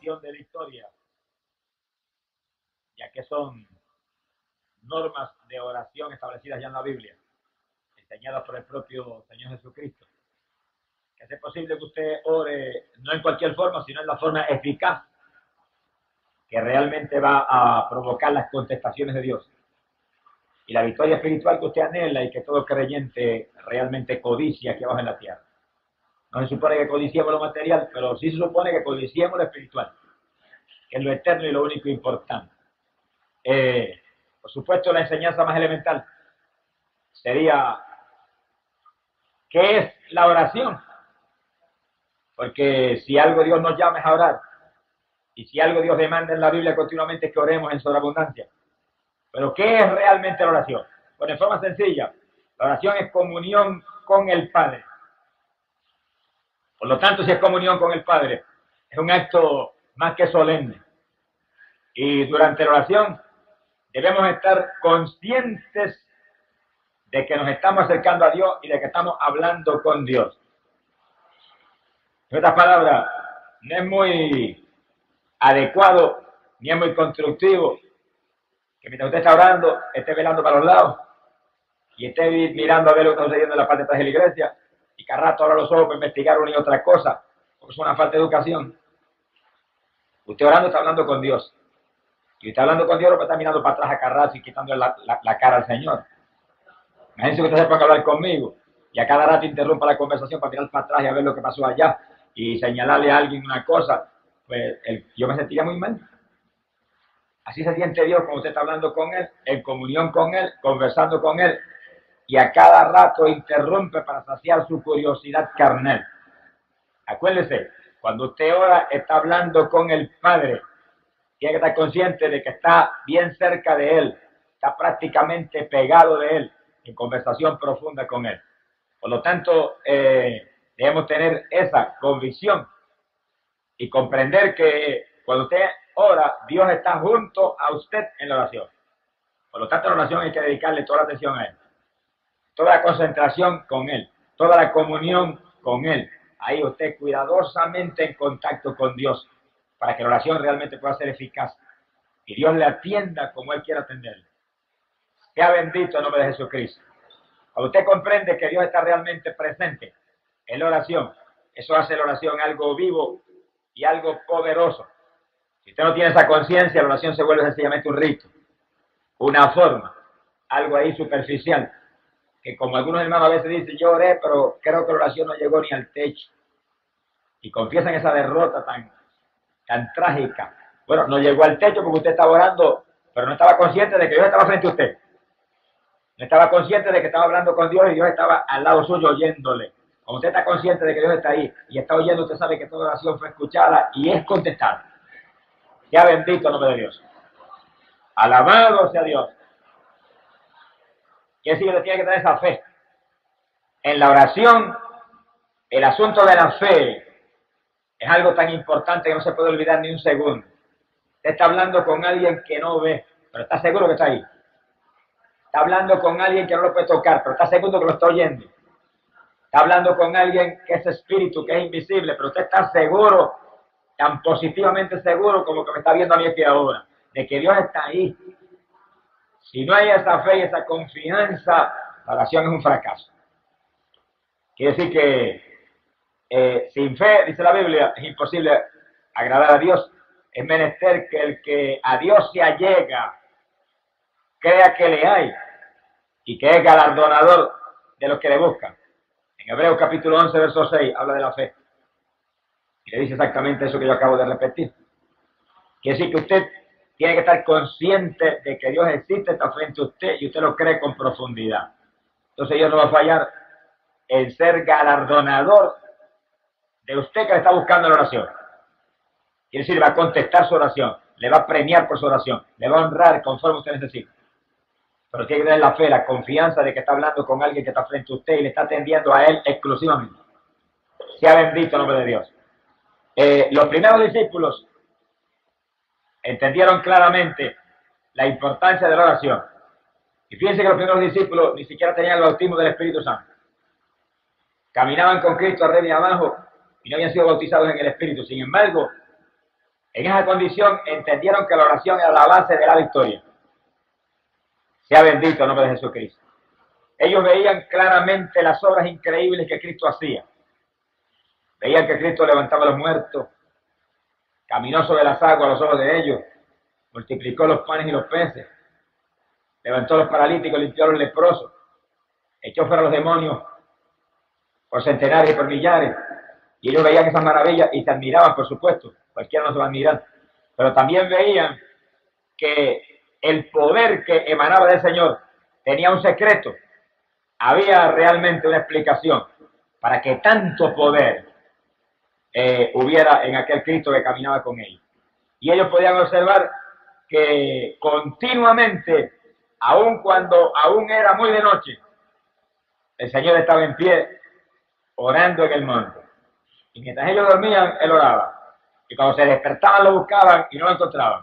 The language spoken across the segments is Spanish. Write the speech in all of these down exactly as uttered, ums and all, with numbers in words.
oración de victoria, ya que son normas de oración establecidas ya en la Biblia, enseñadas por el propio Señor Jesucristo. Que es posible que usted ore no en cualquier forma, sino en la forma eficaz que realmente va a provocar las contestaciones de Dios y la victoria espiritual que usted anhela y que todo creyente realmente codicia aquí abajo en la tierra. No se supone que codiciemos lo material, pero sí se supone que codiciemos lo espiritual, que es lo eterno y lo único importante. Eh, por supuesto, la enseñanza más elemental sería ¿qué es la oración? Porque si algo Dios nos llama es a orar, y si algo Dios demanda en la Biblia continuamente es que oremos en sobreabundancia. Pero ¿qué es realmente la oración? Bueno, en forma sencilla, la oración es comunión con el Padre. Por lo tanto, si es comunión con el Padre, es un acto más que solemne. Y durante la oración debemos estar conscientes de que nos estamos acercando a Dios y de que estamos hablando con Dios. En otras palabras, no es muy adecuado ni es muy constructivo que mientras usted está orando, esté velando para los lados y esté mirando a ver lo que está sucediendo en la parte de atrás de la iglesia y cada rato abra los ojos para investigar una y otra cosa, porque es una falta de educación. Usted orando está hablando con Dios. Y usted hablando con Dios no está mirando para atrás a cada rato y quitando la, la, la cara al Señor. Imagínense que usted se ponga a hablar conmigo y a cada rato interrumpa la conversación para mirar para atrás y a ver lo que pasó allá y señalarle a alguien una cosa, pues el, yo me sentiría muy mal. Así se siente Dios cuando usted está hablando con Él, en comunión con Él, conversando con Él, y a cada rato interrumpe para saciar su curiosidad carnal. Acuérdese, cuando usted ora, está hablando con el Padre. Tiene que estar consciente de que está bien cerca de Él, está prácticamente pegado de Él, en conversación profunda con Él. Por lo tanto, eh, debemos tener esa convicción y comprender que cuando usted ora, Dios está junto a usted en la oración. Por lo tanto, en la oración hay que dedicarle toda la atención a Él, toda la concentración con Él, toda la comunión con Él. Ahí usted cuidadosamente en contacto con Dios para que la oración realmente pueda ser eficaz y Dios le atienda como Él quiera atenderle. Sea bendito el nombre de Jesucristo. Cuando usted comprende que Dios está realmente presente en la oración, eso hace la oración algo vivo y algo poderoso. Si usted no tiene esa conciencia, la oración se vuelve sencillamente un rito, una forma, algo ahí superficial, que como algunos hermanos a veces dicen, yo oré, pero creo que la oración no llegó ni al techo. Y confiesan esa derrota tan, tan trágica. Bueno, no llegó al techo porque usted estaba orando, pero no estaba consciente de que Dios estaba frente a usted. No estaba consciente de que estaba hablando con Dios y Dios estaba al lado suyo oyéndole. Cuando usted está consciente de que Dios está ahí y está oyendo, usted sabe que toda oración fue escuchada y es contestada. Sea bendito el nombre de Dios. Alabado sea Dios. Quiere decir que tiene que tener esa fe. En la oración, el asunto de la fe es algo tan importante que no se puede olvidar ni un segundo. Usted está hablando con alguien que no ve, pero está seguro que está ahí. Está hablando con alguien que no lo puede tocar, pero está seguro que lo está oyendo. Está hablando con alguien que es espíritu, que es invisible, pero usted está seguro, tan positivamente seguro como que me está viendo a mí aquí ahora, de que Dios está ahí. Si no hay esa fe y esa confianza, la oración es un fracaso. Quiere decir que eh, sin fe, dice la Biblia, es imposible agradar a Dios. Es menester que el que a Dios se allega crea que le hay y que es galardonador de los que le buscan. En Hebreos capítulo once, verso seis, habla de la fe. Y le dice exactamente eso que yo acabo de repetir. Quiere decir que usted tiene que estar consciente de que Dios existe, está frente a usted y usted lo cree con profundidad. Entonces Dios no va a fallar en ser galardonador de usted que le está buscando la oración. Quiere decir, va a contestar su oración, le va a premiar por su oración, le va a honrar conforme usted necesita. Pero tiene que tener la fe, la confianza de que está hablando con alguien que está frente a usted y le está atendiendo a él exclusivamente. Sea bendito el nombre de Dios. Eh, los primeros discípulos entendieron claramente la importancia de la oración. Y fíjense que los primeros discípulos ni siquiera tenían el bautismo del Espíritu Santo. Caminaban con Cristo arriba y abajo y no habían sido bautizados en el Espíritu. Sin embargo, En esa condición entendieron que la oración era la base de la victoria. Sea bendito el nombre de Jesucristo. Ellos veían claramente las obras increíbles que Cristo hacía. Veían que Cristo levantaba a los muertos, caminó sobre las aguas a los ojos de ellos, multiplicó los panes y los peces, levantó a los paralíticos, limpió a los leprosos, echó fuera a los demonios por centenares y por millares. Y ellos veían esas maravillas y se admiraban, por supuesto. Cualquiera no se va a admirar. Pero también veían que el poder que emanaba del Señor tenía un secreto. Había realmente una explicación para que tanto poder eh, hubiera en aquel Cristo que caminaba con ellos. Y ellos podían observar que continuamente, aun cuando aún era muy de noche, el Señor estaba en pie orando en el monte. Y mientras ellos dormían, Él oraba. Y cuando se despertaban lo buscaban y no lo encontraban.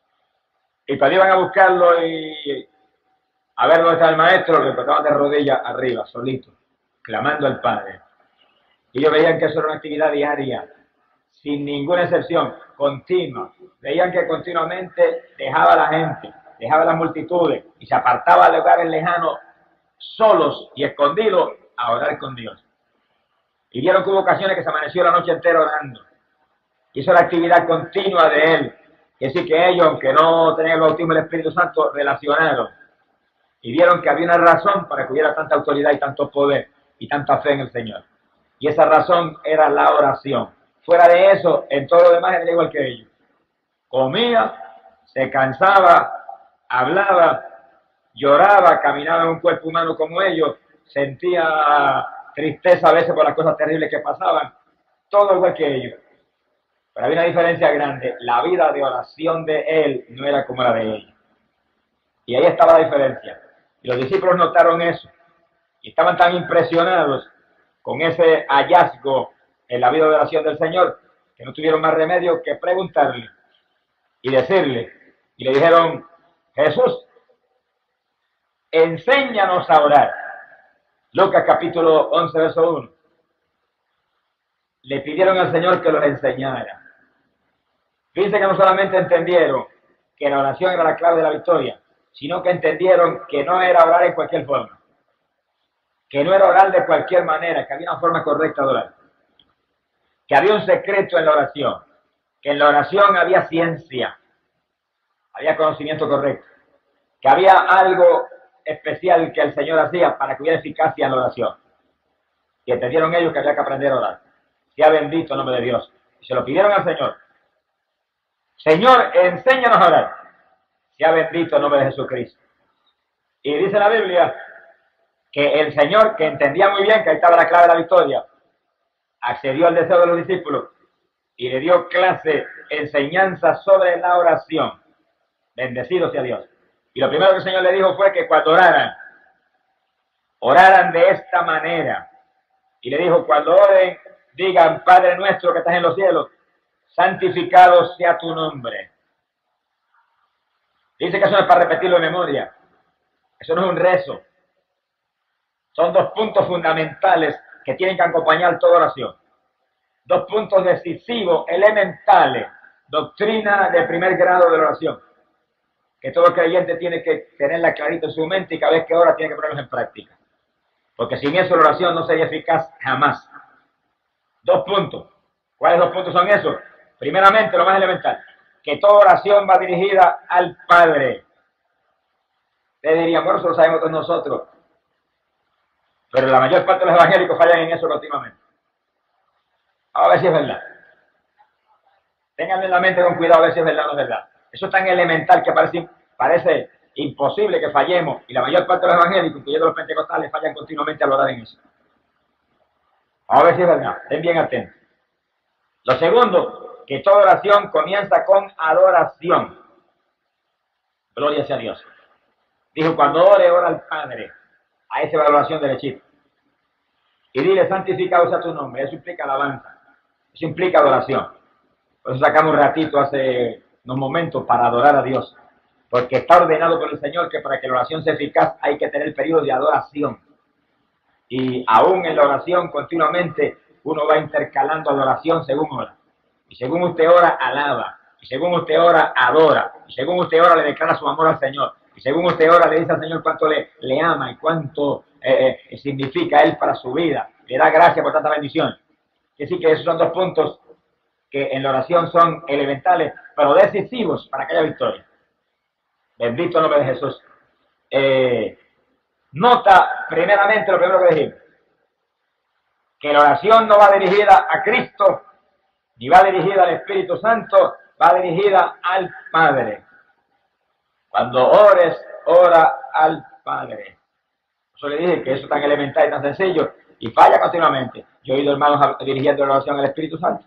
Y cuando iban a buscarlo y a ver dónde estaba el maestro, lo encontraban de rodillas arriba, solito, clamando al Padre. Y ellos veían que eso era una actividad diaria, sin ninguna excepción, continua. Veían que continuamente dejaba a la gente, dejaba a las multitudes y se apartaba de lugares lejanos, solos y escondidos, a orar con Dios. Y vieron que hubo ocasiones que se amaneció la noche entera orando. Hizo la actividad continua de Él. Es decir, que ellos, aunque no tenían el bautismo del Espíritu Santo, relacionaron. Y vieron que había una razón para que hubiera tanta autoridad y tanto poder y tanta fe en el Señor. Y esa razón era la oración. Fuera de eso, en todo lo demás era igual que ellos. Comía, se cansaba, hablaba, lloraba, caminaba en un cuerpo humano como ellos, sentía tristeza a veces por las cosas terribles que pasaban, todo igual que ellos. Pero había una diferencia grande, la vida de oración de él no era como la de ellos. Y ahí estaba la diferencia. Y los discípulos notaron eso. Y estaban tan impresionados con ese hallazgo en la vida de oración del Señor, que no tuvieron más remedio que preguntarle y decirle. Y le dijeron, Jesús, enséñanos a orar. Lucas capítulo once, verso uno. Le pidieron al Señor que los enseñara. Fíjense que no solamente entendieron que la oración era la clave de la victoria, sino que entendieron que no era orar en cualquier forma, que no era orar de cualquier manera, que había una forma correcta de orar, que había un secreto en la oración, que en la oración había ciencia, había conocimiento correcto, que había algo especial que el Señor hacía para que hubiera eficacia en la oración. Y entendieron ellos que había que aprender a orar. Sea bendito el nombre de Dios. Y se lo pidieron al Señor. Señor, enséñanos a orar. Sea bendito el nombre de Jesucristo. Y dice la Biblia que el Señor, que entendía muy bien que ahí estaba la clave de la victoria, accedió al deseo de los discípulos y le dio clase, enseñanza sobre la oración. Bendecido sea Dios. Y lo primero que el Señor le dijo fue que cuando oraran, oraran de esta manera. Y le dijo, cuando oren, digan, Padre nuestro que estás en los cielos, santificado sea tu nombre. Dice que eso no es para repetirlo de memoria. Eso no es un rezo. Son dos puntos fundamentales que tienen que acompañar toda oración. Dos puntos decisivos, elementales, doctrina de primer grado de la oración, que todo creyente tiene que tenerla clarita en su mente y cada vez que ora tiene que ponerlos en práctica. Porque sin eso la oración no sería eficaz jamás. Dos puntos. ¿Cuáles dos puntos son esos? Primeramente, lo más elemental, que toda oración va dirigida al Padre. Ustedes dirían, bueno, eso lo sabemos todos nosotros. Pero la mayor parte de los evangélicos fallan en eso continuamente. A ver si es verdad. Ténganlo en la mente con cuidado a ver si es verdad o no es verdad. Eso es tan elemental que parece, parece imposible que fallemos. Y la mayor parte de los evangélicos, incluyendo los pentecostales, fallan continuamente al orar en eso. Vamos a ver si es verdad. Estén bien atentos. Lo segundo, que toda oración comienza con adoración. Gloria sea a Dios. Dijo, cuando ore, ora al Padre. A esa va la oración derechita. Y dile, santificado sea tu nombre. Eso implica alabanza. Eso implica adoración. Por eso sacamos un ratito hace unos momentos para adorar a Dios. Porque está ordenado por el Señor que para que la oración sea eficaz hay que tener periodo de adoración. Y aún en la oración continuamente uno va intercalando adoración según ora. Y según usted ora, alaba. Y Y según usted ora, adora. Y según usted ora, le declara su amor al Señor. Y según usted ora, le dice al Señor cuánto le, le ama y cuánto eh, eh, significa Él para su vida. Le da gracias por tanta bendición. Quiere decir que esos son dos puntos que en la oración son elementales, pero decisivos para que haya victoria. Bendito el nombre de Jesús. Eh, nota primeramente lo primero que dijimos, que la oración no va dirigida a Cristo, ni va dirigida al Espíritu Santo, va dirigida al Padre. Cuando ores, ora al Padre. Eso le dije que eso es tan elemental y tan sencillo, y falla continuamente. Yo he oído hermanos dirigiendo la oración al Espíritu Santo.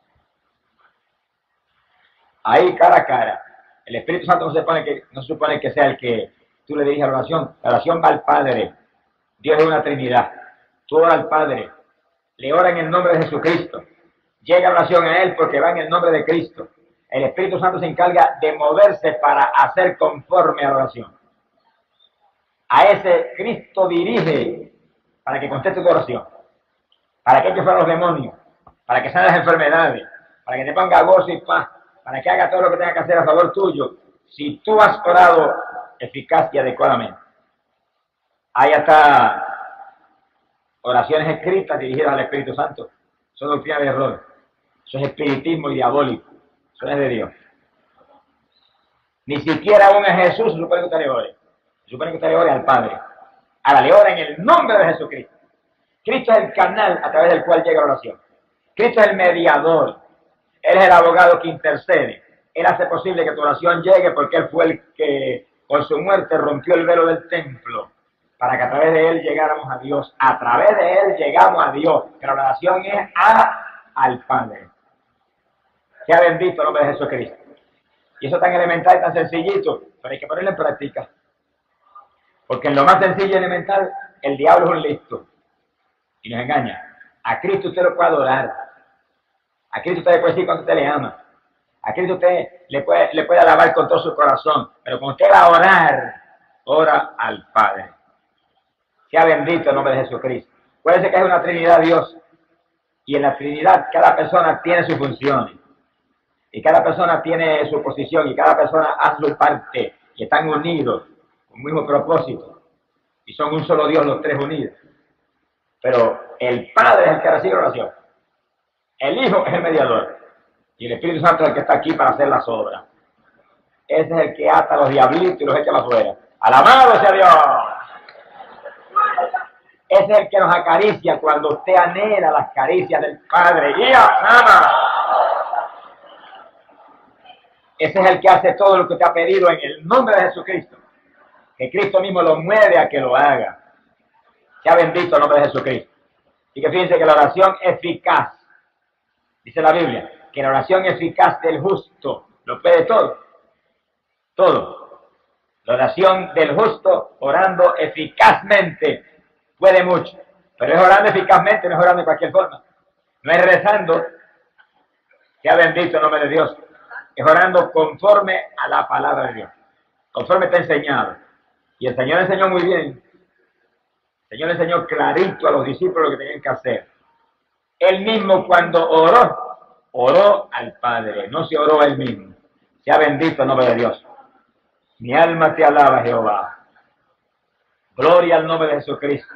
Ahí cara a cara. El Espíritu Santo no se supone que, no se supone que sea el que tú le diriges la oración. La oración va al Padre. Dios es una Trinidad. Tú oras al Padre. Le ora en el nombre de Jesucristo. Llega la oración a Él porque va en el nombre de Cristo. El Espíritu Santo se encarga de moverse para hacer conforme a la oración. A ese Cristo dirige para que conteste tu oración. Para que eche fuera los demonios. Para que sane las enfermedades. Para que te ponga gozo y paz. Para que haga todo lo que tenga que hacer a favor tuyo, si tú has orado eficaz y adecuadamente. Hay hasta oraciones escritas dirigidas al Espíritu Santo. Eso es doctrina de error. Eso es espiritismo y diabólico. Eso no es de Dios. Ni siquiera aún a Jesús se supone que usted le ore. Se supone que usted le ore al Padre. Ahora le ora en el nombre de Jesucristo. Cristo es el canal a través del cual llega la oración. Cristo es el mediador. Él es el abogado que intercede. Él hace posible que tu oración llegue porque Él fue el que con su muerte rompió el velo del templo para que a través de Él llegáramos a Dios. A través de Él llegamos a Dios. Pero la oración es a, al Padre. Sea bendito el nombre de Jesucristo. Y eso es tan elemental y tan sencillito, pero hay que ponerlo en práctica. Porque en lo más sencillo y elemental, el diablo es un listo. Y nos engaña. A Cristo usted lo puede adorar. A Cristo usted le puede decir cuánto usted le ama. A Cristo usted le puede, le puede alabar con todo su corazón. Pero cuando usted va a orar, ora al Padre. Sea bendito el nombre de Jesucristo. Puede ser que es una Trinidad Dios. Y en la Trinidad cada persona tiene sus funciones. Y cada persona tiene su posición. Y cada persona hace su parte. Y están unidos con un mismo propósito. Y son un solo Dios los tres unidos. Pero el Padre es el que recibe la oración. El Hijo es el mediador. Y el Espíritu Santo es el que está aquí para hacer las obras. Ese es el que ata a los diablitos y los echa para afuera. ¡Alabado sea Dios! Ese es el que nos acaricia cuando usted anhela las caricias del Padre. ¡Guía! ¡Ama! Ese es el que hace todo lo que te ha pedido en el nombre de Jesucristo. Que Cristo mismo lo mueve a que lo haga. Sea bendito el nombre de Jesucristo. Y que fíjense que la oración eficaz, dice la Biblia, que la oración eficaz del justo lo puede todo. Todo. La oración del justo orando eficazmente puede mucho. Pero es orando eficazmente, no es orando de cualquier forma. No es rezando, sea bendito el nombre de Dios. Es orando conforme a la palabra de Dios. Conforme está enseñado. Y el Señor enseñó muy bien. El Señor enseñó clarito a los discípulos lo que tenían que hacer. Él mismo cuando oró, oró al Padre, no se oró a Él mismo. Sea bendito el nombre de Dios. Mi alma te alaba, Jehová. Gloria al nombre de Jesucristo.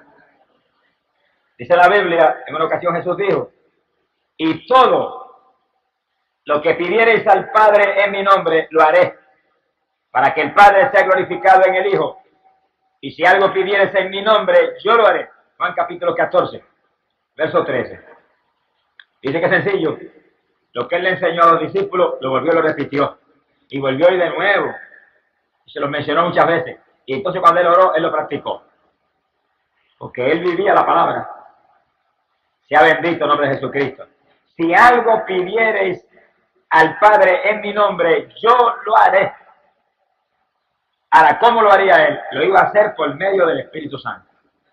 Dice la Biblia, en una ocasión Jesús dijo, y todo lo que pidiereis al Padre en mi nombre, lo haré, para que el Padre sea glorificado en el Hijo. Y si algo pidieres en mi nombre, yo lo haré. Juan capítulo catorce, verso trece. Dice que es sencillo. Lo que Él le enseñó a los discípulos, lo volvió y lo repitió. Y volvió y de nuevo. Y se lo mencionó muchas veces. Y entonces cuando Él oró, Él lo practicó. Porque Él vivía la palabra. Sea bendito el nombre de Jesucristo. Si algo pidiereis al Padre en mi nombre, yo lo haré. Ahora, ¿cómo lo haría Él? Lo iba a hacer por medio del Espíritu Santo.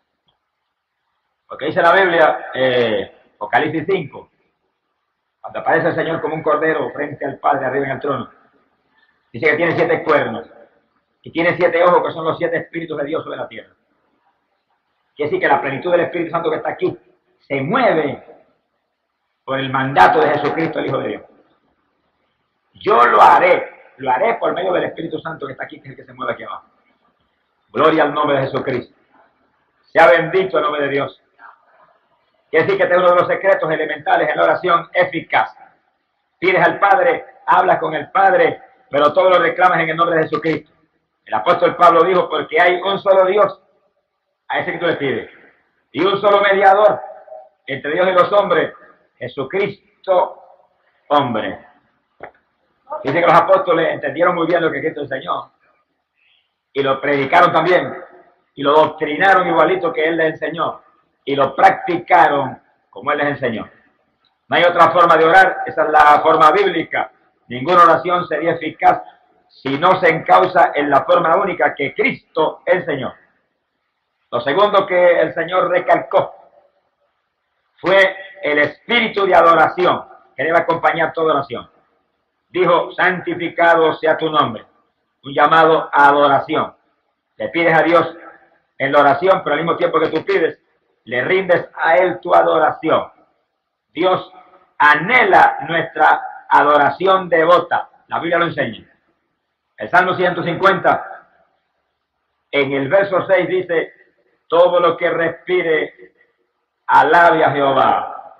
Porque dice la Biblia, eh, Apocalipsis cinco, cuando aparece el Señor como un cordero frente al Padre arriba en el trono, dice que tiene siete cuernos y tiene siete ojos, que son los siete espíritus de Dios sobre la tierra. Quiere decir que la plenitud del Espíritu Santo que está aquí se mueve por el mandato de Jesucristo, el Hijo de Dios. Yo lo haré, lo haré por medio del Espíritu Santo que está aquí, que es el que se mueve aquí abajo. Gloria al nombre de Jesucristo. Sea bendito el nombre de Dios. Quiere decir que este es uno de los secretos elementales en la oración eficaz. Pides al Padre, hablas con el Padre, pero todo lo reclamas en el nombre de Jesucristo. El apóstol Pablo dijo, porque hay un solo Dios, a ese que tú le pides, y un solo mediador entre Dios y los hombres, Jesucristo, hombre. Dice que los apóstoles entendieron muy bien lo que Cristo enseñó, y lo predicaron también, y lo doctrinaron igualito que Él les enseñó, y lo practicaron como Él les enseñó. No hay otra forma de orar, esa es la forma bíblica. Ninguna oración sería eficaz si no se encausa en la forma única que Cristo enseñó. Lo segundo que el Señor recalcó fue el espíritu de adoración que debe acompañar toda oración. Dijo, santificado sea tu nombre, un llamado a adoración. Le pides a Dios en la oración, pero al mismo tiempo que tú pides, le rindes a Él tu adoración. Dios anhela nuestra adoración devota. La Biblia lo enseña. El Salmo ciento cincuenta, en el verso seis dice, todo lo que respire, alabe a Jehová.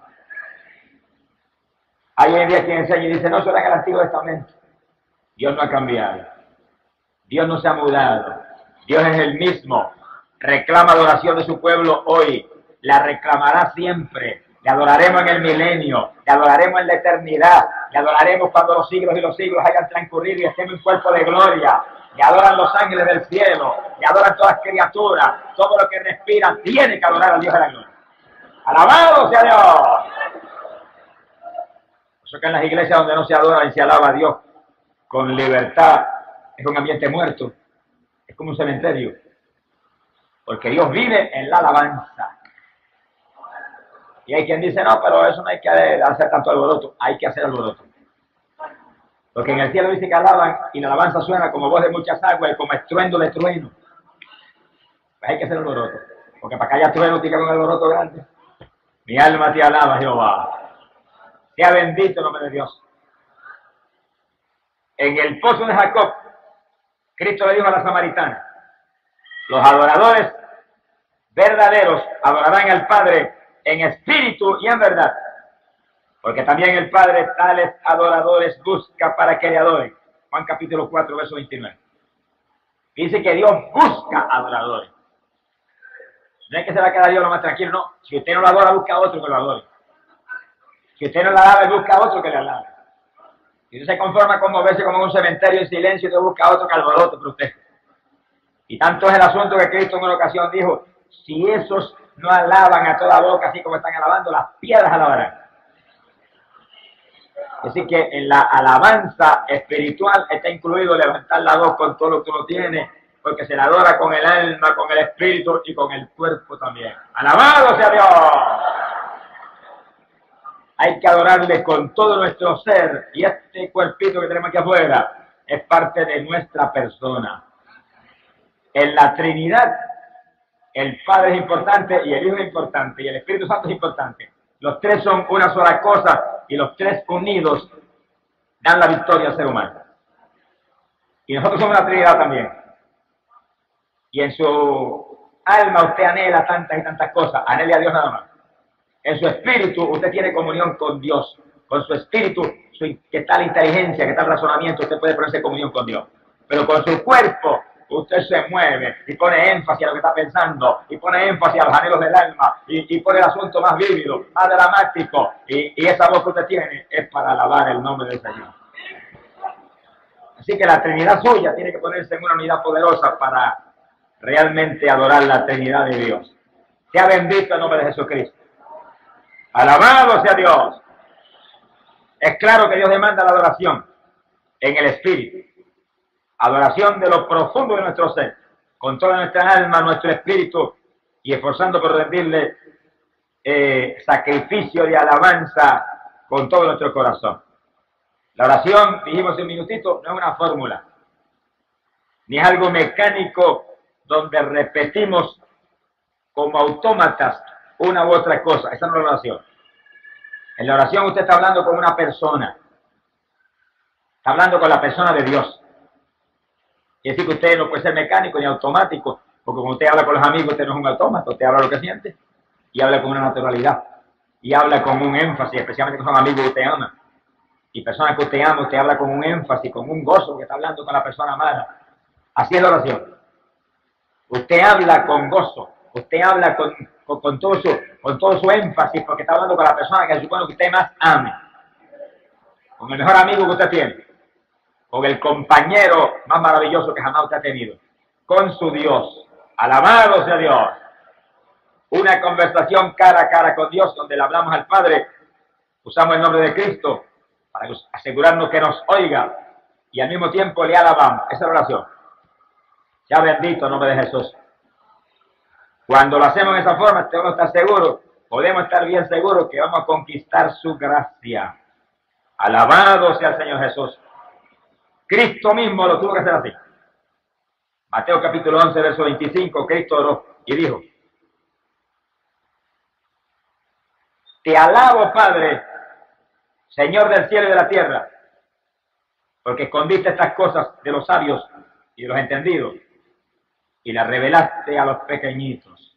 Hay hoy en día quien enseña y dice, no, eso era en el Antiguo Testamento. Dios no ha cambiado. Dios no se ha mudado. Dios es el mismo. Reclama adoración de su pueblo hoy. La reclamará siempre. Le adoraremos en el milenio. Le adoraremos en la eternidad. Le adoraremos cuando los siglos y los siglos hayan transcurrido y estemos en cuerpo de gloria. Le adoran los ángeles del cielo. Le adoran todas las criaturas. Todo lo que respira tiene que adorar al Dios de la gloria. ¡Alabado sea Dios! Por eso que en las iglesias donde no se adora y se alaba a Dios con libertad, es un ambiente muerto. Es como un cementerio. Porque Dios vive en la alabanza. Y hay quien dice, no, pero eso no hay que hacer tanto alboroto. Hay que hacer alboroto. Porque en el cielo dice que alaban y la alabanza suena como voz de muchas aguas y como estruendo de trueno. Pues hay que hacer alboroto. Porque para que haya trueno tiene que haber un alboroto grande. Mi alma te alaba, Jehová. Sea bendito el nombre de Dios. En el pozo de Jacob, Cristo le dijo a la samaritana, los adoradores verdaderos adorarán al Padre en espíritu y en verdad, porque también el Padre tales adoradores busca para que le adoren. Juan capítulo cuatro, verso veintinueve. Dice que Dios busca adoradores. No es que se va a quedar Dios lo más tranquilo, no. Si usted no lo adora, busca a otro que lo adore. Si usted no la alaba, busca a otro que le alabe. Si usted se conforma con moverse como en un cementerio en silencio, usted busca a otro que alborote por usted. Y tanto es el asunto que Cristo en una ocasión dijo, si esos no alaban a toda boca, así como están alabando, las piedras alabarán. Así que en la alabanza espiritual está incluido levantar la voz con todo lo que uno tiene, porque se la adora con el alma, con el espíritu y con el cuerpo también. ¡Alabado sea Dios! Hay que adorarle con todo nuestro ser, y este cuerpito que tenemos aquí afuera es parte de nuestra persona. En la Trinidad, el Padre es importante, y el Hijo es importante, y el Espíritu Santo es importante. Los tres son una sola cosa, y los tres unidos dan la victoria al ser humano. Y nosotros somos una Trinidad también. Y en su alma usted anhela tantas y tantas cosas, anhele a Dios nada más. En su espíritu usted tiene comunión con Dios. Con su espíritu, su, que está la inteligencia, que está el razonamiento, usted puede ponerse en comunión con Dios. Pero con su cuerpo usted se mueve y pone énfasis a lo que está pensando, y pone énfasis a los anhelos del alma, y, y pone el asunto más vívido, más dramático, y, y esa voz que usted tiene es para alabar el nombre del Señor. Así que la Trinidad suya tiene que ponerse en una unidad poderosa para realmente adorar la Trinidad de Dios. Sea bendito el nombre de Jesucristo. Alabado sea Dios. Es claro que Dios demanda la adoración en el espíritu. Adoración de lo profundo de nuestro ser, con toda nuestra alma, nuestro espíritu, y esforzando por rendirle eh, sacrificio de alabanza con todo nuestro corazón. La oración, dijimos un minutito, no es una fórmula, ni es algo mecánico donde repetimos como autómatas una u otra cosa. Esa no es la oración. En la oración usted está hablando con una persona. Está hablando con la persona de Dios. Quiere decir que usted no puede ser mecánico ni automático, porque cuando usted habla con los amigos, usted no es un autómata, usted habla lo que siente y habla con una naturalidad y habla con un énfasis, especialmente con los amigos que usted ama. Y personas que usted ama, usted habla con un énfasis, con un gozo que está hablando con la persona amada. Así es la oración. Usted habla con gozo, usted habla con, con, con, todo su, con todo su énfasis, porque está hablando con la persona que supone que usted más ame. Con el mejor amigo que usted tiene, con el compañero más maravilloso que jamás usted ha tenido, con su Dios. Alabado sea Dios. Una conversación cara a cara con Dios, donde le hablamos al Padre, usamos el nombre de Cristo para asegurarnos que nos oiga y al mismo tiempo le alabamos. Esa es la oración. Ya bendito el nombre de Jesús. Cuando lo hacemos de esa forma, tenemos que estar seguros, podemos estar bien seguros que vamos a conquistar su gracia. Alabado sea el Señor Jesús. Cristo mismo lo tuvo que hacer así. Mateo capítulo once, verso veinticinco, Cristo oró y dijo: Te alabo, Padre, Señor del cielo y de la tierra, porque escondiste estas cosas de los sabios y de los entendidos y las revelaste a los pequeñitos.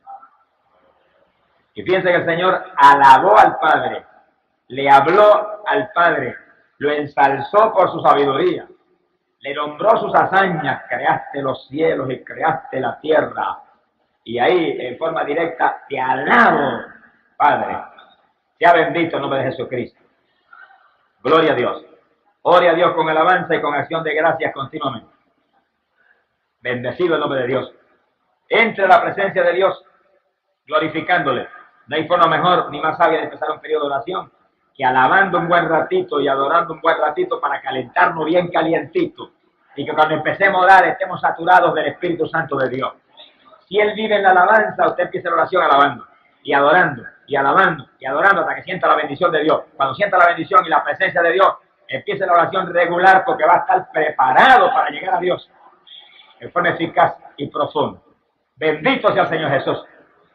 Y fíjense que el Señor alabó al Padre, le habló al Padre, lo ensalzó por su sabiduría, le nombró sus hazañas: creaste los cielos y creaste la tierra. Y ahí, en forma directa, te alabo, Padre. Sea bendito el nombre de Jesucristo. Gloria a Dios. Ore a Dios con alabanza y con acción de gracias continuamente. Bendecido el nombre de Dios. Entre a la presencia de Dios glorificándole. No hay forma mejor ni más sabia de empezar un periodo de oración que alabando un buen ratito y adorando un buen ratito para calentarnos bien calientito. Y que cuando empecemos a orar estemos saturados del Espíritu Santo de Dios. Si Él vive en la alabanza, usted empieza la oración alabando y adorando y alabando y adorando hasta que sienta la bendición de Dios. Cuando sienta la bendición y la presencia de Dios, empiece la oración regular, porque va a estar preparado para llegar a Dios en forma eficaz y profunda. Bendito sea el Señor Jesús.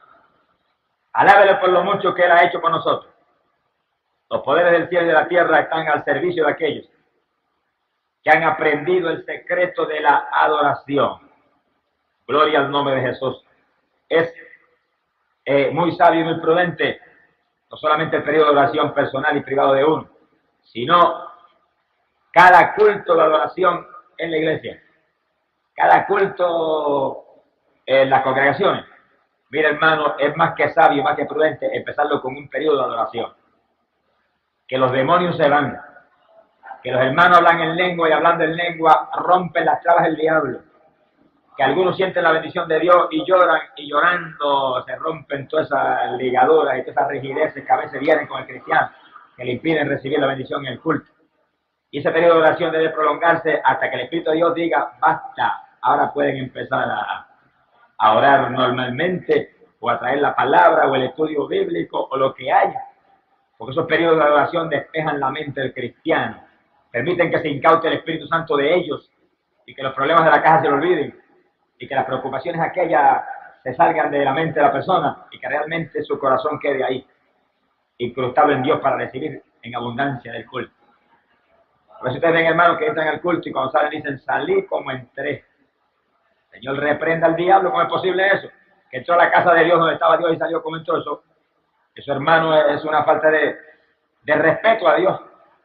Alábele por lo mucho que Él ha hecho con nosotros. Los poderes del cielo y de la tierra están al servicio de aquellos que han aprendido el secreto de la adoración. Gloria al nombre de Jesús. Es eh, muy sabio y muy prudente, no solamente el periodo de oración personal y privado de uno, sino cada culto de adoración en la iglesia, cada culto en las congregaciones. Mira, hermano, es más que sabio, más que prudente empezarlo con un periodo de adoración. Que los demonios se van, que los hermanos hablan en lengua y hablando en lengua rompen las trabas del diablo, que algunos sienten la bendición de Dios y lloran, y llorando se rompen todas esas ligaduras y todas esas rigideces que a veces vienen con el cristiano, que le impiden recibir la bendición en el culto. Y ese periodo de oración debe prolongarse hasta que el Espíritu de Dios diga: basta, ahora pueden empezar a, a orar normalmente, o a traer la palabra, o el estudio bíblico, o lo que haya. Porque esos periodos de oración despejan la mente del cristiano, permiten que se incaute el Espíritu Santo de ellos, y que los problemas de la casa se lo olviden, y que las preocupaciones aquellas se salgan de la mente de la persona, y que realmente su corazón quede ahí, incrustado en Dios para recibir en abundancia del culto. A veces ustedes ven hermanos que entran al culto y cuando salen dicen: salí como entré. Señor, reprenda al diablo. ¿Cómo es posible eso? Que entró a la casa de Dios donde estaba Dios y salió como entró. Eso, eso hermano, es una falta de, de respeto a Dios.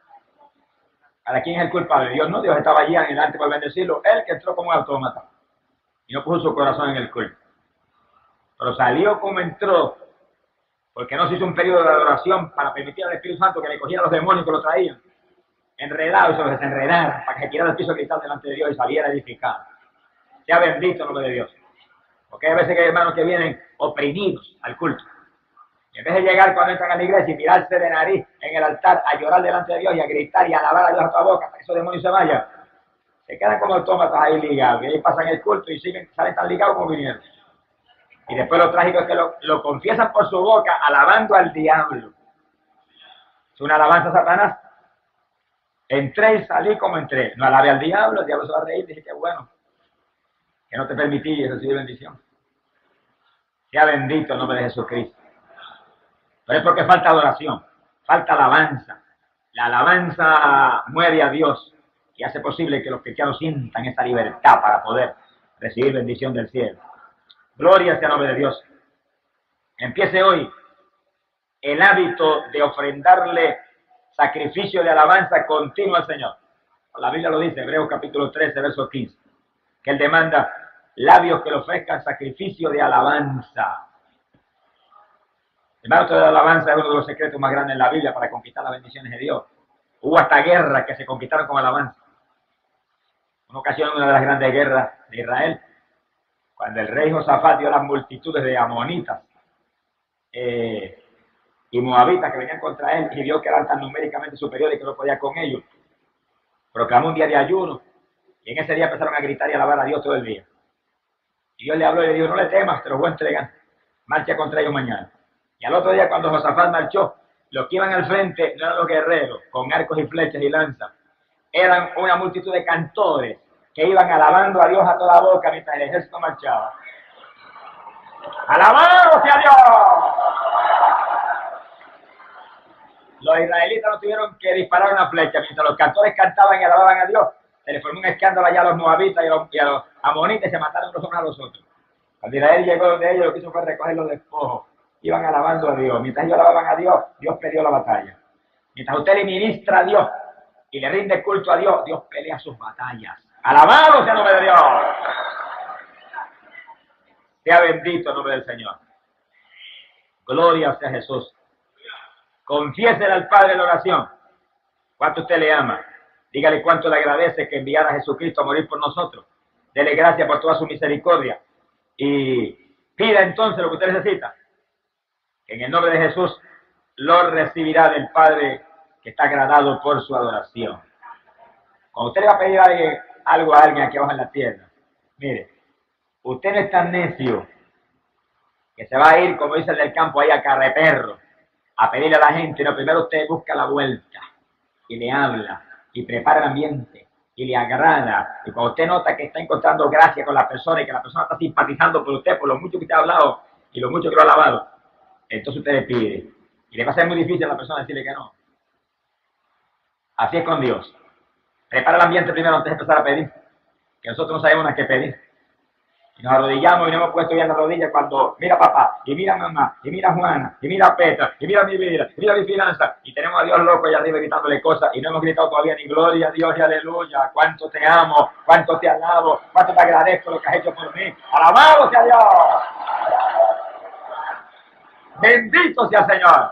¿Para quién es el culpable? Dios no. Dios estaba allí adelante para bendecirlo. Él que entró como un autómata y no puso su corazón en el culto. Pero salió como entró, porque no se hizo un periodo de adoración para permitir al Espíritu Santo que le cogiera a los demonios que lo traían enredado y se los desenredara, para que tirara el piso de cristal delante de Dios y saliera edificado. Sea bendito el nombre de Dios. Porque hay veces que hay hermanos que vienen oprimidos al culto. Y en vez de llegar cuando entran a la iglesia y tirarse de nariz en el altar a llorar delante de Dios y a gritar y a alabar a Dios a toda boca para que esos demonios se vayan, se quedan como autómatas ahí ligados. Y ahí pasan el culto y siguen, salen tan ligados como vinieron. Y después lo trágico es que lo, lo confiesan por su boca alabando al diablo. Es una alabanza a Satanás. Entré y salí como entré. No alabe al diablo, el diablo se va a reír. Dije: qué bueno, que no te permití recibir bendición. Sea bendito el nombre de Jesucristo. Pero es porque falta adoración, falta alabanza. La alabanza mueve a Dios. y hace posible que los cristianos sientan esa libertad para poder recibir bendición del cielo. Gloria sea el nombre de Dios. Empiece hoy el hábito de ofrendarle sacrificio de alabanza continuo al Señor. La Biblia lo dice, Hebreos capítulo trece, verso quince, que Él demanda labios que le ofrezcan sacrificio de alabanza. El hábito de la alabanza es uno de los secretos más grandes en la Biblia para conquistar las bendiciones de Dios. Hubo hasta guerras que se conquistaron con alabanza. Una ocasión, una de las grandes guerras de Israel, cuando el rey Josafat dio las multitudes de amonitas eh, y moabitas que venían contra él y vio que eran tan numéricamente superiores que no podía con ellos, proclamó un día de ayuno y en ese día empezaron a gritar y alabar a Dios todo el día. Y Dios le habló y le dijo, no le temas, te los voy a entregar, marcha contra ellos mañana. Y al otro día, cuando Josafat marchó, los que iban al frente no eran los guerreros con arcos y flechas y lanzas, eran una multitud de cantores que iban alabando a Dios a toda boca mientras el ejército marchaba. ¡Alabado sea Dios! Los israelitas no tuvieron que disparar una flecha. Mientras los cantores cantaban y alababan a Dios, se les formó un escándalo allá a los moabitas y a los, y a los amonitas y se mataron los unos a los otros. Cuando Israel llegó donde ellos, lo que hizo fue recoger los despojos. Iban alabando a Dios. Mientras ellos alababan a Dios, Dios perdió la batalla. Mientras usted le ministra a Dios y le rinde culto a Dios, Dios pelea sus batallas. ¡Alabado sea el nombre de Dios! Sea bendito el nombre del Señor. Gloria sea Jesús. Confiésele al Padre en la oración cuánto usted le ama. Dígale cuánto le agradece que enviara a Jesucristo a morir por nosotros. Dele gracias por toda su misericordia. Y pida entonces lo que usted necesita. En el nombre de Jesús lo recibirá del Padre que está agradado por su adoración. Cuando usted le va a pedir a alguien, algo a alguien aquí abajo en la tierra, mire, usted no es tan necio que se va a ir, como dice el del campo, ahí a carreperro, a pedirle a la gente. No, primero usted busca la vuelta y le habla y prepara el ambiente y le agrada. Y cuando usted nota que está encontrando gracia con la persona y que la persona está simpatizando por usted, por lo mucho que usted ha hablado y lo mucho que lo ha alabado, entonces usted le pide. Y le va a ser muy difícil a la persona decirle que no. Así es con Dios. Prepara el ambiente primero antes de empezar a pedir. Que nosotros no sabemos a qué pedir. Y nos arrodillamos y nos hemos puesto ya en la rodilla cuando mira papá, y mira mamá, y mira Juana, y mira Petra, y mira mi vida, y mira mi finanza. Y tenemos a Dios loco allá arriba gritándole cosas y no hemos gritado todavía ni gloria a Dios y aleluya. Cuánto te amo, cuánto te alabo, cuánto te agradezco lo que has hecho por mí. ¡Alabado sea Dios! Bendito sea el Señor.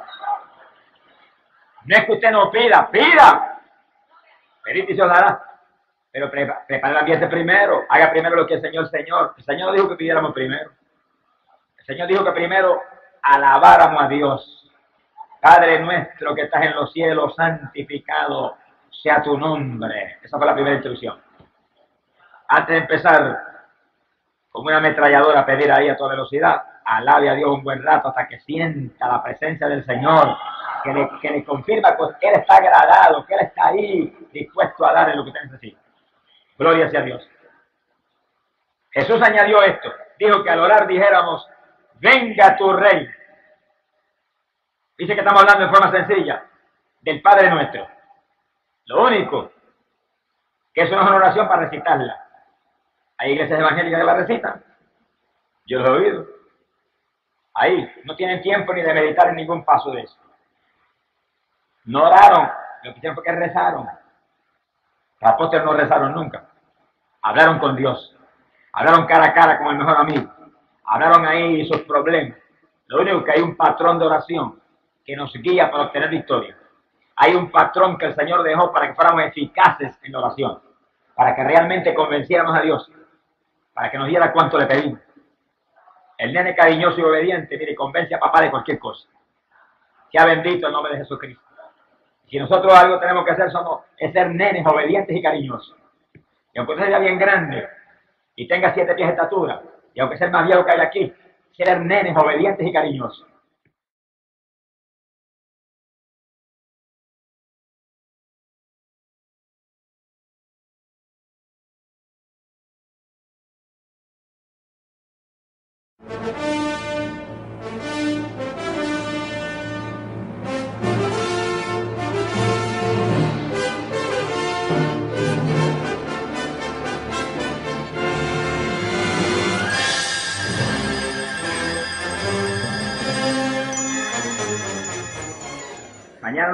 No es que usted no pida, pida. Pedid y se os dará. Pero prepara el ambiente primero. Haga primero lo que el Señor, Señor. El Señor dijo que pidiéramos primero. El Señor dijo que primero alabáramos a Dios. Padre nuestro que estás en los cielos, santificado sea tu nombre. Esa fue la primera instrucción. Antes de empezar con una ametralladora a pedir ahí a toda velocidad, alabe a Dios un buen rato hasta que sienta la presencia del Señor, que le, que le confirma que Él está agradado, que Él está ahí dispuesto a darle lo que usted necesita. Gloria sea a Dios. Jesús añadió esto, dijo que al orar dijéramos, venga tu rey. Dice que estamos hablando en forma sencilla del Padre nuestro. Lo único que eso no es una oración para recitarla. Hay iglesias evangélicas que la recitan. Yo lo he oído. Ahí no tienen tiempo ni de meditar en ningún paso de eso. No oraron, lo que hicieron fue que rezaron. Los apóstoles no rezaron nunca. Hablaron con Dios. Hablaron cara a cara con el mejor amigo. Hablaron ahí sus problemas. Lo único que hay un patrón de oración que nos guía para obtener victoria. Hay un patrón que el Señor dejó para que fuéramos eficaces en la oración. Para que realmente convenciéramos a Dios. Para que nos diera cuánto le pedimos. El nene cariñoso y obediente, mire, convence a papá de cualquier cosa. Sea bendito el nombre de Jesucristo. Si nosotros algo tenemos que hacer somos, es ser nenes obedientes y cariñosos. Y aunque usted sea bien grande y tenga siete pies de estatura, y aunque sea el más viejo que hay aquí, ser nenes obedientes y cariñosos.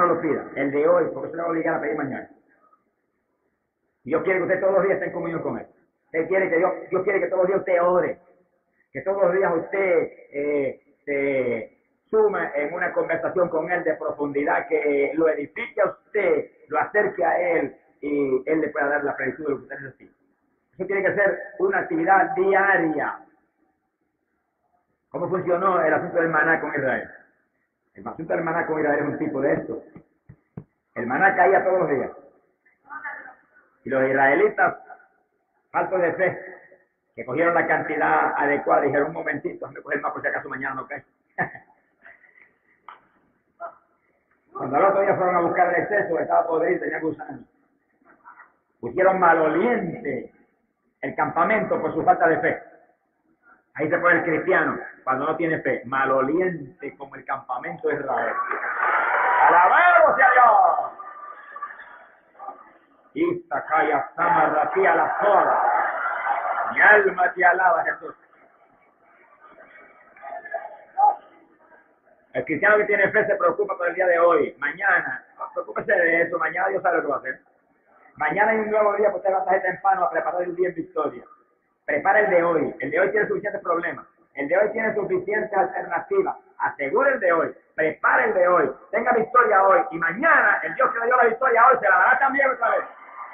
no lo pida, el de hoy, porque se le va a obligar a pedir mañana. Y Dios quiere que usted todos los días esté en comunión con Él. Usted quiere que Dios, Dios quiere que todos los días usted ore, que todos los días usted eh, se suma en una conversación con Él de profundidad, que lo edifique a usted, lo acerque a Él y Él le pueda dar la plenitud de lo que usted necesita. Eso tiene que ser una actividad diaria. ¿Cómo funcionó el asunto del maná con Israel? El asunto del maná con Israel es un tipo de esto. El maná caía todos los días. Y los israelitas, faltos de fe, que cogieron la cantidad adecuada, dijeron, un momentito, déjame coger más por si acaso mañana no cae. Cuando al otro día fueron a buscar el exceso, estaba podrido, tenía gusanos. Pusieron maloliente el campamento por su falta de fe. Ahí se pone el cristiano, cuando no tiene fe, maloliente como el campamento de Israel. ¡Alabado sea Dios! Istakaya Samarrati a la sola. Mi alma te alaba, Jesús. El cristiano que tiene fe se preocupa por el día de hoy. Mañana, no, preocúpese de eso. Mañana Dios sabe lo que va a hacer. Mañana hay un nuevo día, pues usted va a estar temprano a preparar el día en victoria. Prepara el de hoy. El de hoy tiene suficientes problemas. El de hoy tiene suficientes alternativas. Asegure el de hoy. Prepara el de hoy. Tenga victoria hoy. Y mañana, el Dios que le dio la victoria hoy se la dará también otra vez.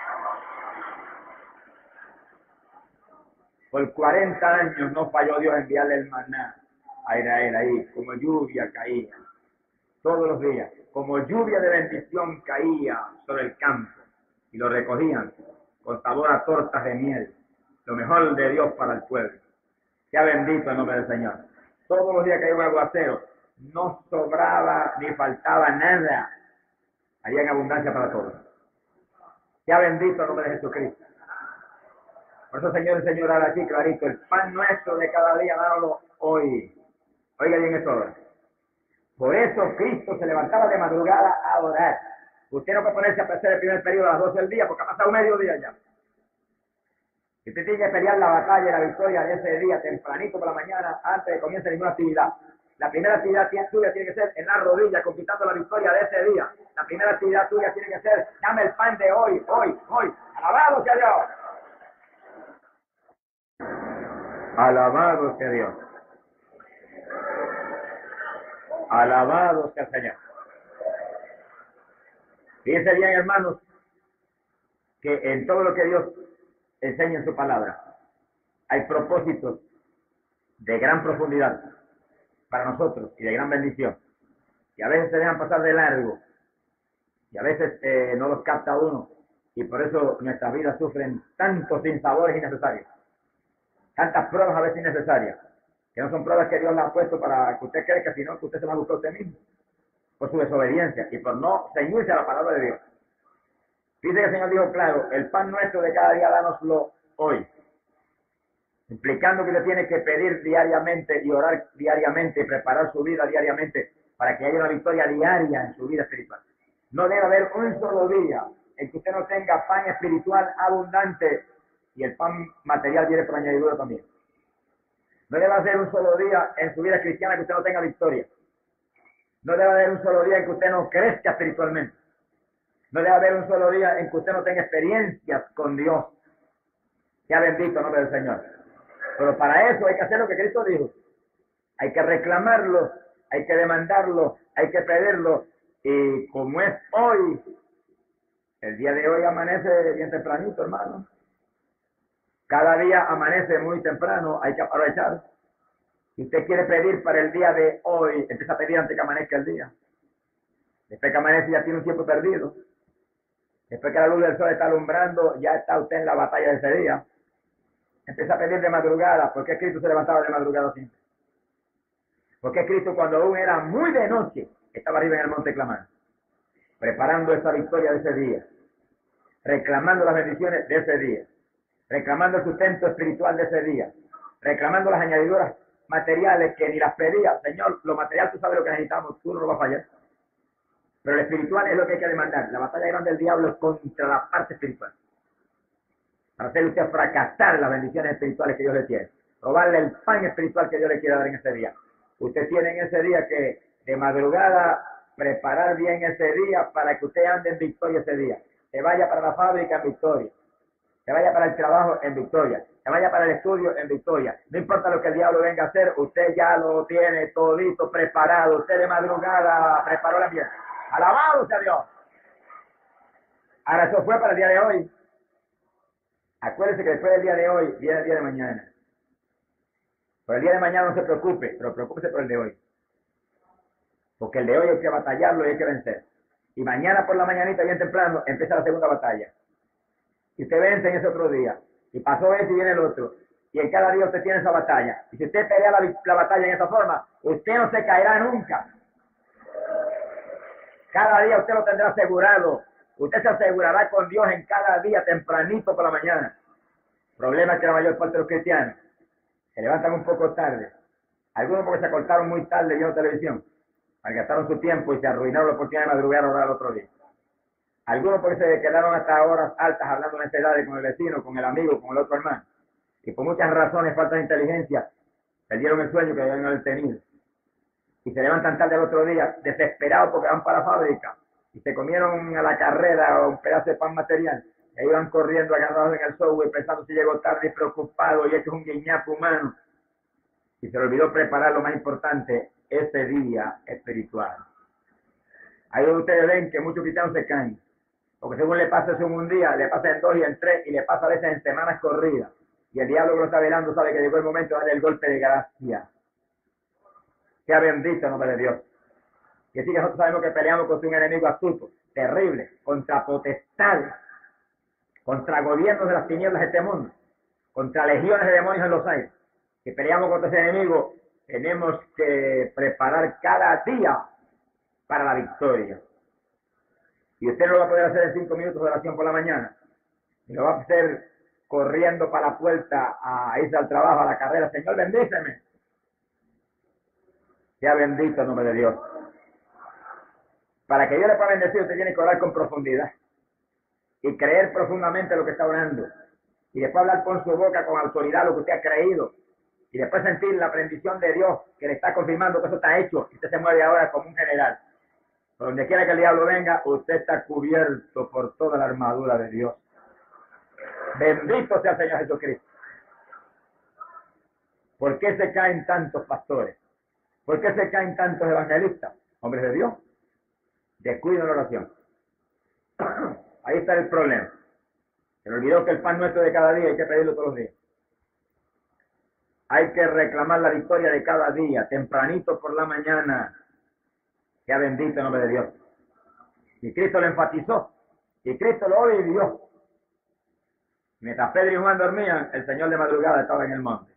Por cuarenta años no falló Dios enviarle el maná a Israel ahí. Como lluvia caía. Todos los días. Como lluvia de bendición caía sobre el campo. Y lo recogían con sabor a tortas de miel. Lo mejor de Dios para el pueblo. Sea bendito el nombre del Señor. Todos los días que iba aguacero, no sobraba ni faltaba nada. Había en abundancia para todos. Sea bendito el nombre de Jesucristo. Por eso, Señor y Señora, aquí clarito, el pan nuestro de cada día, dánoslo hoy. Oiga bien esto ahora. Por eso Cristo se levantaba de madrugada a orar. Usted no puede ponerse a hacer el primer periodo a las doce del día, porque ha pasado medio día ya. Usted tiene que pelear la batalla y la victoria de ese día tempranito por la mañana antes de que comience ninguna actividad. La primera actividad tuya tiene que ser en la rodilla, conquistando la victoria de ese día. La primera actividad tuya tiene que ser, dame el pan de hoy, hoy, hoy. Alabado sea Dios. Alabado sea Dios. Alabado sea el Señor. Fíjense bien, hermanos, que en todo lo que Dios enseña en su palabra, hay propósitos de gran profundidad para nosotros y de gran bendición. Y a veces se dejan pasar de largo, y a veces eh, no los capta uno, y por eso nuestras vidas sufren tantos sinsabores innecesarios, tantas pruebas a veces innecesarias, que no son pruebas que Dios las ha puesto para que usted crezca, sino que usted se las busca a usted mismo, por su desobediencia y por no ceñirse a la palabra de Dios. Dice que el Señor dijo claro, el pan nuestro de cada día dánoslo hoy, implicando que usted tiene que pedir diariamente y orar diariamente y preparar su vida diariamente para que haya una victoria diaria en su vida espiritual. No debe haber un solo día en que usted no tenga pan espiritual abundante y el pan material viene por añadidura también. No debe haber un solo día en su vida cristiana que usted no tenga victoria. No debe haber un solo día en que usted no crezca espiritualmente. No debe haber un solo día en que usted no tenga experiencias con Dios. Sea bendito el nombre del Señor. Pero para eso hay que hacer lo que Cristo dijo. Hay que reclamarlo, hay que demandarlo, hay que pedirlo. Y como es hoy, el día de hoy amanece bien tempranito, hermano. Cada día amanece muy temprano, hay que aprovechar. Si usted quiere pedir para el día de hoy, empieza a pedir antes que amanezca el día. Después que amanece ya tiene un tiempo perdido. Después que la luz del sol está alumbrando, ya está usted en la batalla de ese día. Empieza a pedir de madrugada. ¿Por qué Cristo se levantaba de madrugada siempre? Porque Cristo, cuando aún era muy de noche, estaba arriba en el monte clamando, preparando esa victoria de ese día, reclamando las bendiciones de ese día, reclamando el sustento espiritual de ese día, reclamando las añadiduras materiales que ni las pedía. Señor, lo material tú sabes lo que necesitamos, tú no lo vas a fallar. Pero el espiritual es lo que hay que demandar. La batalla grande del diablo es contra la parte espiritual. Para hacer usted fracasar las bendiciones espirituales que Dios le tiene. Robarle el pan espiritual que Dios le quiere dar en ese día. Usted tiene en ese día que de madrugada preparar bien ese día para que usted ande en victoria ese día. Se vaya para la fábrica en victoria. Se vaya para el trabajo en victoria. Se vaya para el estudio en victoria. No importa lo que el diablo venga a hacer, usted ya lo tiene todito preparado. Usted de madrugada preparó la pieza. Alabado sea Dios. Ahora eso fue para el día de hoy. Acuérdese que después del día de hoy viene el día de mañana. Por el día de mañana no se preocupe, pero preocúpese por el de hoy. Porque el de hoy hay que batallarlo y hay que vencer. Y mañana por la mañanita, bien temprano, empieza la segunda batalla. Y usted vence en ese otro día. Y pasó ese y viene el otro. Y en cada día usted tiene esa batalla. Y si usted pelea la, la batalla en esa forma, usted no se caerá nunca. Cada día usted lo tendrá asegurado. Usted se asegurará con Dios en cada día tempranito por la mañana. El problema es que la mayor parte de los cristianos se levantan un poco tarde. Algunos porque se acortaron muy tarde viendo televisión. Malgastaron su tiempo y se arruinaron la oportunidad de madrugar a orar al otro día. Algunos porque se quedaron hasta horas altas hablando necesidades con el vecino, con el amigo, con el otro hermano. Y por muchas razones, falta de inteligencia, perdieron el sueño que debían haber tenido. Y se levantan tarde el otro día, desesperados porque van para la fábrica. Y se comieron a la carrera un pedazo de pan material. E iban corriendo agarrados en el software pensando si llegó tarde y preocupado y hecho un guiñapo humano. Y se le olvidó preparar lo más importante, ese día espiritual. Ahí donde ustedes ven que muchos cristianos se caen. Porque según le pasa eso en un día, le pasa en dos y en tres, y le pasa a veces en semanas corridas. Y el diablo que lo está velando sabe que llegó el momento de darle el golpe de gracia. Sea bendito el nombre de Dios. Y así que nosotros sabemos que peleamos contra un enemigo astuto, terrible, contra potestades, contra gobiernos de las tinieblas de este mundo, contra legiones de demonios en los aires. Que peleamos contra ese enemigo, tenemos que preparar cada día para la victoria. Y usted no lo va a poder hacer en cinco minutos de oración por la mañana. Y lo va a hacer corriendo para la puerta a irse al trabajo, a la carrera. Señor, bendíceme. Sea bendito el nombre de Dios. Para que Dios le pueda bendecir, usted tiene que orar con profundidad. Y creer profundamente lo que está orando. Y después hablar con su boca, con autoridad, lo que usted ha creído. Y después sentir la bendición de Dios que le está confirmando que eso está hecho. Y usted se mueve ahora como un general. Por donde quiera que el diablo venga, usted está cubierto por toda la armadura de Dios. Bendito sea el Señor Jesucristo. ¿Por qué se caen tantos pastores? ¿Por qué se caen tantos evangelistas? Hombres de Dios. Descuido en la oración. Ahí está el problema. Se me olvidó que el pan nuestro de cada día hay que pedirlo todos los días. Hay que reclamar la victoria de cada día, tempranito por la mañana. Sea bendito el nombre de Dios. Y Cristo lo enfatizó. Y Cristo lo vivió. Mientras Pedro y Juan dormían, el Señor de madrugada estaba en el monte.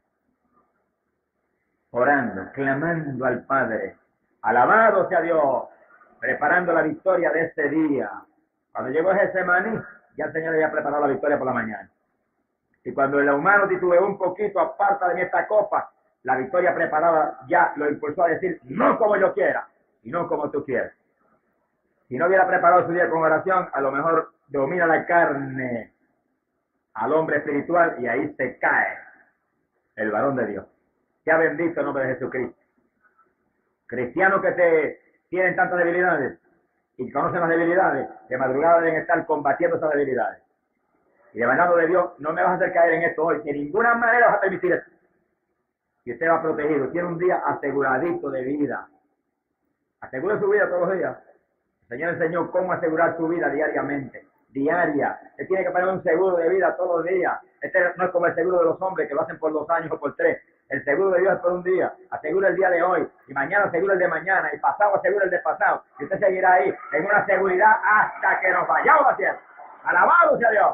Orando, clamando al Padre. Alabado sea Dios. Preparando la victoria de ese día. Cuando llegó Getsemaní, ya el Señor había preparado la victoria por la mañana. Y cuando el humano titubeó un poquito, aparta de mí esta copa, la victoria preparada ya lo impulsó a decir, no como yo quiera, y no como tú quieras. Si no hubiera preparado su día con oración, a lo mejor domina la carne al hombre espiritual y ahí se cae el varón de Dios. Sea bendito el nombre de Jesucristo. Cristianos que te tienen tantas debilidades y conocen las debilidades, de madrugada deben estar combatiendo esas debilidades. Y demandando de Dios, no me vas a hacer caer en esto hoy, de ninguna manera vas a permitir esto. Y usted va protegido, tiene un día aseguradito de vida. Asegure su vida todos los días. El Señor enseñó cómo asegurar su vida diariamente, diaria. Usted tiene que poner un seguro de vida todos los días. Este no es como el seguro de los hombres que lo hacen por dos años o por tres. El seguro de Dios es por un día. Asegura el día de hoy. Y mañana asegura el de mañana. Y pasado asegura el de pasado. Y usted seguirá ahí en una seguridad hasta que nos vayamos a hacer. Alabado sea Dios.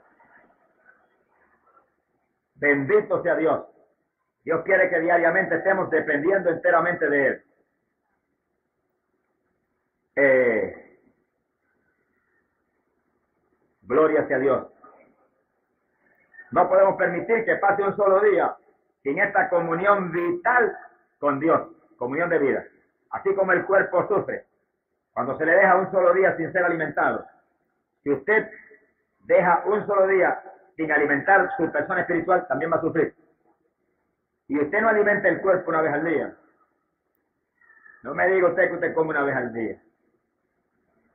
Bendito sea Dios. Dios quiere que diariamente estemos dependiendo enteramente de Él. Eh, gloria sea Dios. No podemos permitir que pase un solo día sin esta comunión vital con Dios, comunión de vida. Así como el cuerpo sufre cuando se le deja un solo día sin ser alimentado. Si usted deja un solo día sin alimentar su persona espiritual, también va a sufrir. Y usted no alimenta el cuerpo una vez al día. No me diga usted que usted come una vez al día.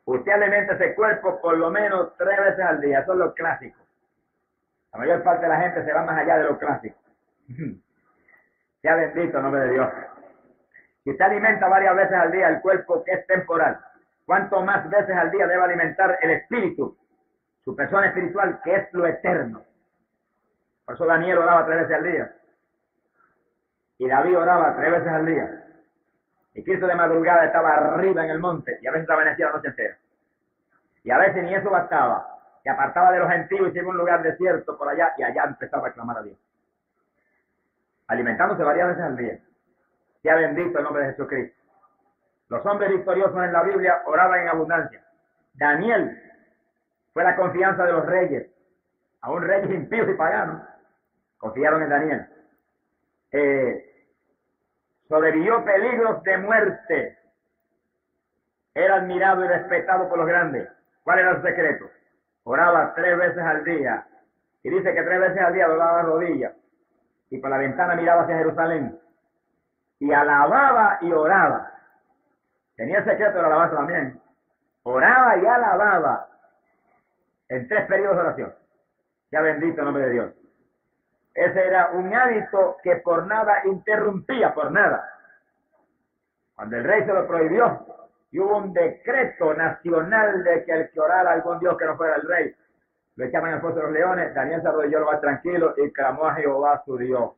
Usted alimenta ese cuerpo por lo menos tres veces al día, eso es lo clásico. La mayor parte de la gente se va más allá de lo clásico. Sea bendito el nombre de Dios. Si usted alimenta varias veces al día el cuerpo que es temporal, ¿cuánto más veces al día debe alimentar el espíritu, su persona espiritual, que es lo eterno? Por eso Daniel oraba tres veces al día. Y David oraba tres veces al día. Y Cristo de madrugada estaba arriba en el monte, y a veces amanecía la noche entera. Y a veces ni eso bastaba. Se apartaba de los gentiles y se iba a un lugar desierto por allá, y allá empezaba a clamar a Dios. Alimentándose varias veces al día. Sea bendito el nombre de Jesucristo. Los hombres victoriosos en la Biblia oraban en abundancia. Daniel fue la confianza de los reyes, aún reyes impíos y paganos confiaron en Daniel. Eh, sobrevivió peligros de muerte. Era admirado y respetado por los grandes. ¿Cuál era su secreto? Oraba tres veces al día. Y dice que tres veces al día doblaba las rodillas. Y por la ventana miraba hacia Jerusalén. Y alababa y oraba. Tenía el secreto de la alabanza también. Oraba y alababa. En tres periodos de oración. Ya bendito el nombre de Dios. Ese era un hábito que por nada interrumpía, por nada. Cuando el rey se lo prohibió, y hubo un decreto nacional de que el que orara a algún Dios que no fuera el rey, lo echaban al foso de los leones. Daniel se arrodilló lo más tranquilo y clamó a Jehová su Dios.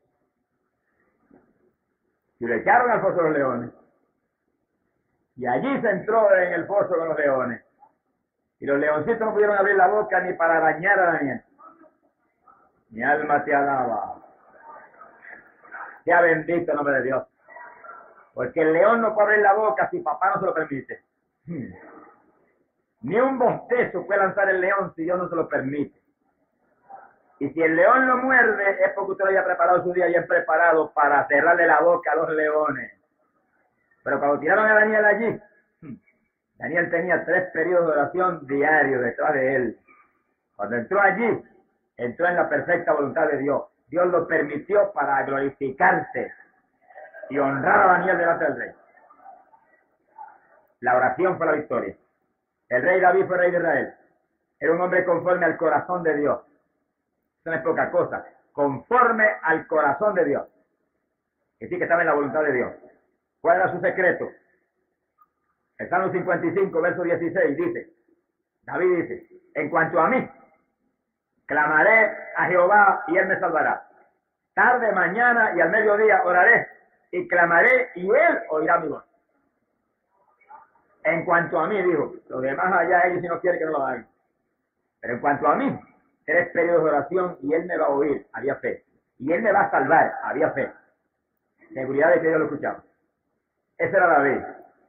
Y lo echaron al foso de los leones. Y allí se entró en el foso con los leones. Y los leoncitos no pudieron abrir la boca ni para arañar a Daniel. Mi alma te alaba. Sea bendito el nombre de Dios. Porque el león no puede abrir la boca si papá no se lo permite. Hmm. Ni un bostezo puede lanzar el león si Dios no se lo permite. Y si el león lo muerde, es porque usted lo haya preparado su día bien preparado para cerrarle la boca a los leones. Pero cuando tiraron a Daniel allí, Daniel tenía tres periodos de oración diarios detrás de él. Cuando entró allí, entró en la perfecta voluntad de Dios. Dios lo permitió para glorificarse y honrar a Daniel delante del rey. La oración fue la victoria. El rey David fue rey de Israel. Era un hombre conforme al corazón de Dios. Eso no es poca cosa. Conforme al corazón de Dios. Que sí que estaba en la voluntad de Dios. ¿Cuál era su secreto? El Salmo cincuenta y cinco, verso dieciséis, dice, David dice, en cuanto a mí, clamaré a Jehová y él me salvará. Tarde, mañana y al mediodía oraré y clamaré y él oirá mi voz. En cuanto a mí, dijo, los demás allá ellos si no quieren que no lo hagan. Pero en cuanto a mí, tres periodos de oración y él me va a oír, había fe. Y él me va a salvar, había fe. Seguridad de que Dios lo escuchaba. Ese era David.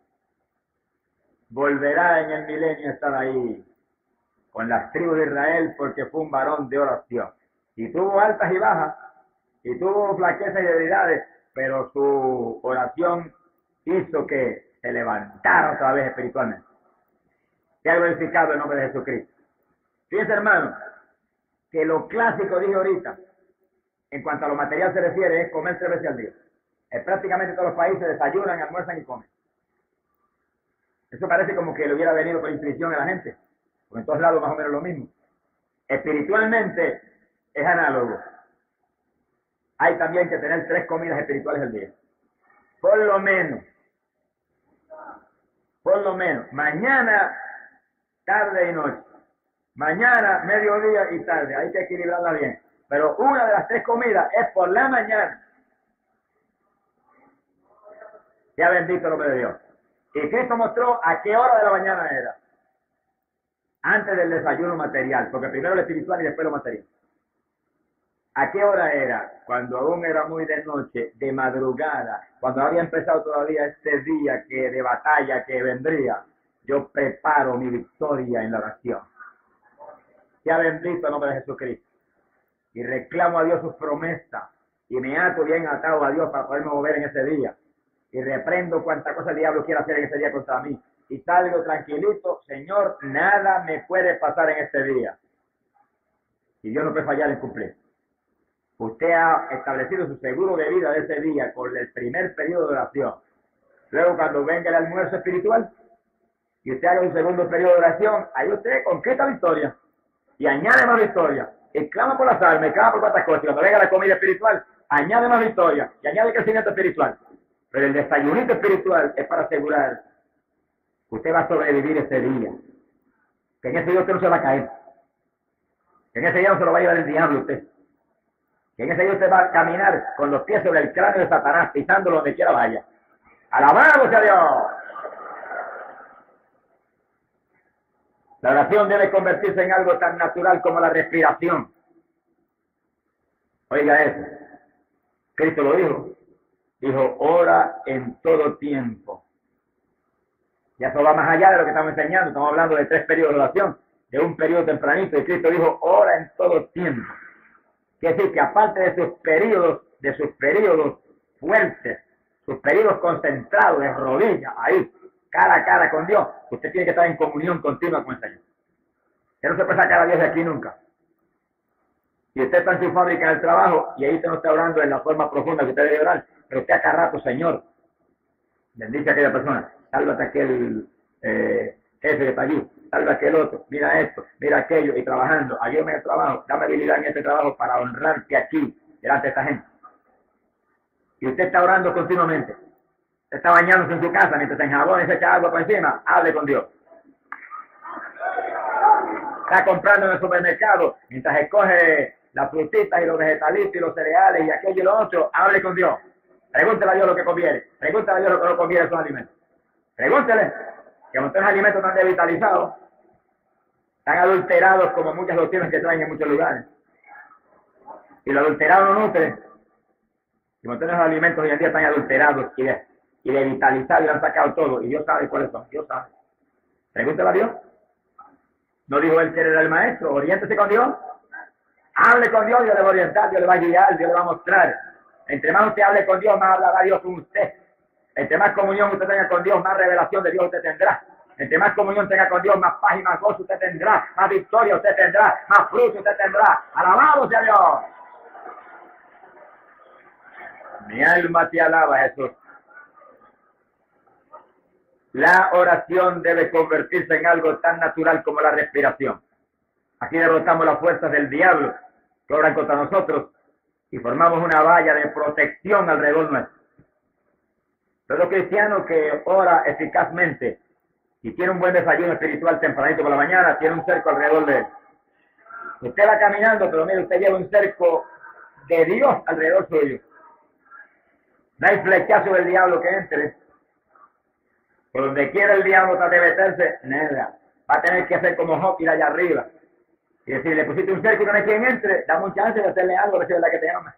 Volverá en el milenio a estar ahí con las tribus de Israel porque fue un varón de oración. Y tuvo altas y bajas, y tuvo flaquezas y debilidades, pero su oración hizo que se levantara otra vez espiritualmente. Sea glorificado el nombre de Jesucristo. Fíjense, hermano, que lo clásico dije ahorita, en cuanto a lo material se refiere, es comer tres veces al día. En prácticamente todos los países desayunan, almuerzan y comen. Eso parece como que le hubiera venido por intuición a la gente, porque en todos lados más o menos lo mismo. Espiritualmente es análogo. Hay también que tener tres comidas espirituales al día. Por lo menos. Por lo menos. Mañana, tarde y noche. Mañana, mediodía y tarde. Hay que equilibrarla bien. Pero una de las tres comidas es por la mañana. Sea bendito el nombre de Dios. Y Cristo mostró a qué hora de la mañana era. Antes del desayuno material, porque primero lo espiritual y después lo material. ¿A qué hora era? Cuando aún era muy de noche, de madrugada, cuando había empezado todavía este día que de batalla que vendría. Yo preparo mi victoria en la oración. Sea bendito el nombre de Jesucristo. Y reclamo a Dios sus promesas. Y me ato bien atado a Dios para poderme mover en ese día. Y reprendo cuanta cosa el diablo quiera hacer en ese día contra mí. Y salgo tranquilito, Señor, nada me puede pasar en este día. Y Dios no puede fallar en cumplir. Usted ha establecido su seguro de vida de ese día con el primer periodo de oración. Luego cuando venga el almuerzo espiritual, y usted haga un segundo periodo de oración, ahí usted conquista victoria y añade más victoria. Y clama por las almas, y clama por cuantas cosas. Y cuando venga la comida espiritual, añade más victoria y añade crecimiento espiritual. Pero el desayunito espiritual es para asegurar que usted va a sobrevivir ese día. Que en ese día usted no se va a caer. Que en ese día no se lo va a llevar el diablo a usted. Que en ese día usted va a caminar con los pies sobre el cráneo de Satanás, pisándolo donde quiera vaya. ¡Alabado sea Dios! La oración debe convertirse en algo tan natural como la respiración. Oiga eso. Cristo lo dijo. Dijo, ora en todo tiempo. Ya eso va más allá de lo que estamos enseñando. Estamos hablando de tres periodos de oración. De un periodo tempranito. Y Cristo dijo, ora en todo tiempo. Quiere decir que aparte de sus periodos, de sus periodos fuertes, sus periodos concentrados de rodillas, ahí, cara a cara con Dios, usted tiene que estar en comunión continua con el Señor. Usted no se puede sacar a Dios de aquí nunca. Y usted está en su fábrica, en el trabajo, y ahí usted no está orando en la forma profunda que usted debe orar, pero usted acá rato, Señor, bendice a aquella persona, sálvate a aquel eh, jefe que está allí, salva a aquel otro, mira esto, mira aquello, y trabajando, ayúdame en el trabajo, dame habilidad en este trabajo para honrarte aquí, delante de esta gente. Y usted está orando continuamente. Usted está bañándose en su casa, mientras se enjabona y se echa agua por encima, hable con Dios. Está comprando en el supermercado, mientras escoge las frutitas y los vegetalitos y los cereales y aquello y lo otro, hable con Dios. Pregúntele a Dios lo que conviene. Pregúntele a Dios lo que no conviene a esos alimentos. Pregúntele, que muchos alimentos están devitalizados, están adulterados como muchas doctrinas que traen en muchos lugares. Y lo adulterado no nutre. Y montones de alimentos hoy en día están adulterados y, de, y devitalizados y lo han sacado todo. Y Dios sabe cuáles son. Dios sabe. Pregúntele a Dios. ¿No dijo él que era el maestro? Oriéntese con Dios. Hable con Dios, Dios le va a orientar, Dios le va a guiar, Dios le va a mostrar. Entre más usted hable con Dios, más hablará Dios con usted. Entre más comunión usted tenga con Dios, más revelación de Dios usted tendrá. Entre más comunión tenga con Dios, más paz y más gozo usted tendrá. Más victoria usted tendrá. Más fruto usted tendrá. ¡Alabado sea Dios! Mi alma te alaba, Jesús. La oración debe convertirse en algo tan natural como la respiración. Aquí derrotamos las fuerzas del diablo que obran contra nosotros y formamos una valla de protección alrededor nuestro. Todo cristiano que ora eficazmente y tiene un buen desayuno espiritual tempranito por la mañana, tiene un cerco alrededor de él. Usted va caminando, pero mire, usted lleva un cerco de Dios alrededor suyo. No hay flechazo del diablo que entre. Por donde quiera el diablo trate de meterse, nada. Va a tener que hacer como Job, ir allá arriba. Y decir, le pusiste un cerco y no hay quien entre, dame un chance de hacerle algo, a ver si es verdad que te ama.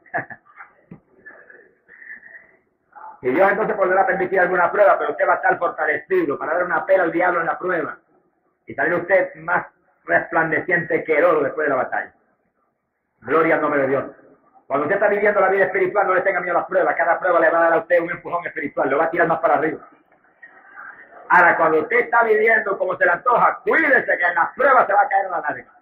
Y Dios entonces podrá permitir alguna prueba, pero usted va a estar fortalecido para dar una pela al diablo en la prueba. Y salir usted más resplandeciente que el oro después de la batalla. Gloria al nombre de Dios. Cuando usted está viviendo la vida espiritual, no le tenga miedo a las pruebas. Cada prueba le va a dar a usted un empujón espiritual, lo va a tirar más para arriba. Ahora, cuando usted está viviendo como se le antoja, cuídese que en las pruebas se va a caer en la nariz.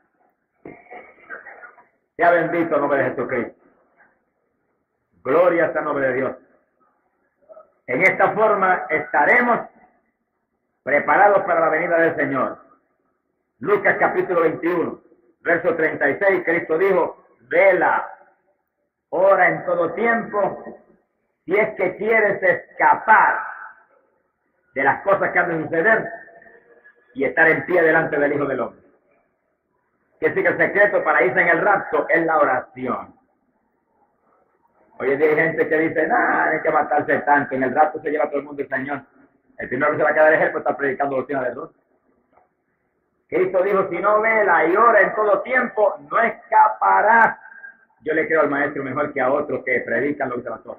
Sea bendito el nombre de Jesucristo. Gloria al nombre de Dios. En esta forma estaremos preparados para la venida del Señor. Lucas capítulo veintiuno, verso treinta y seis, Cristo dijo, vela, ora en todo tiempo, si es que quieres escapar de las cosas que han de suceder y estar en pie delante del Hijo del Hombre. Quiere decir que el secreto para irse en el rapto es la oración. Hoy en día hay gente que dice, nah, hay que matarse tanto, en el rapto se lleva todo el mundo el Señor. El primero que se va a quedar es él, pues está predicando doctrina de error. Cristo dijo, si no vela y ora en todo tiempo, no escaparás. Yo le creo al maestro mejor que a otros que predican lo que se va a hacer.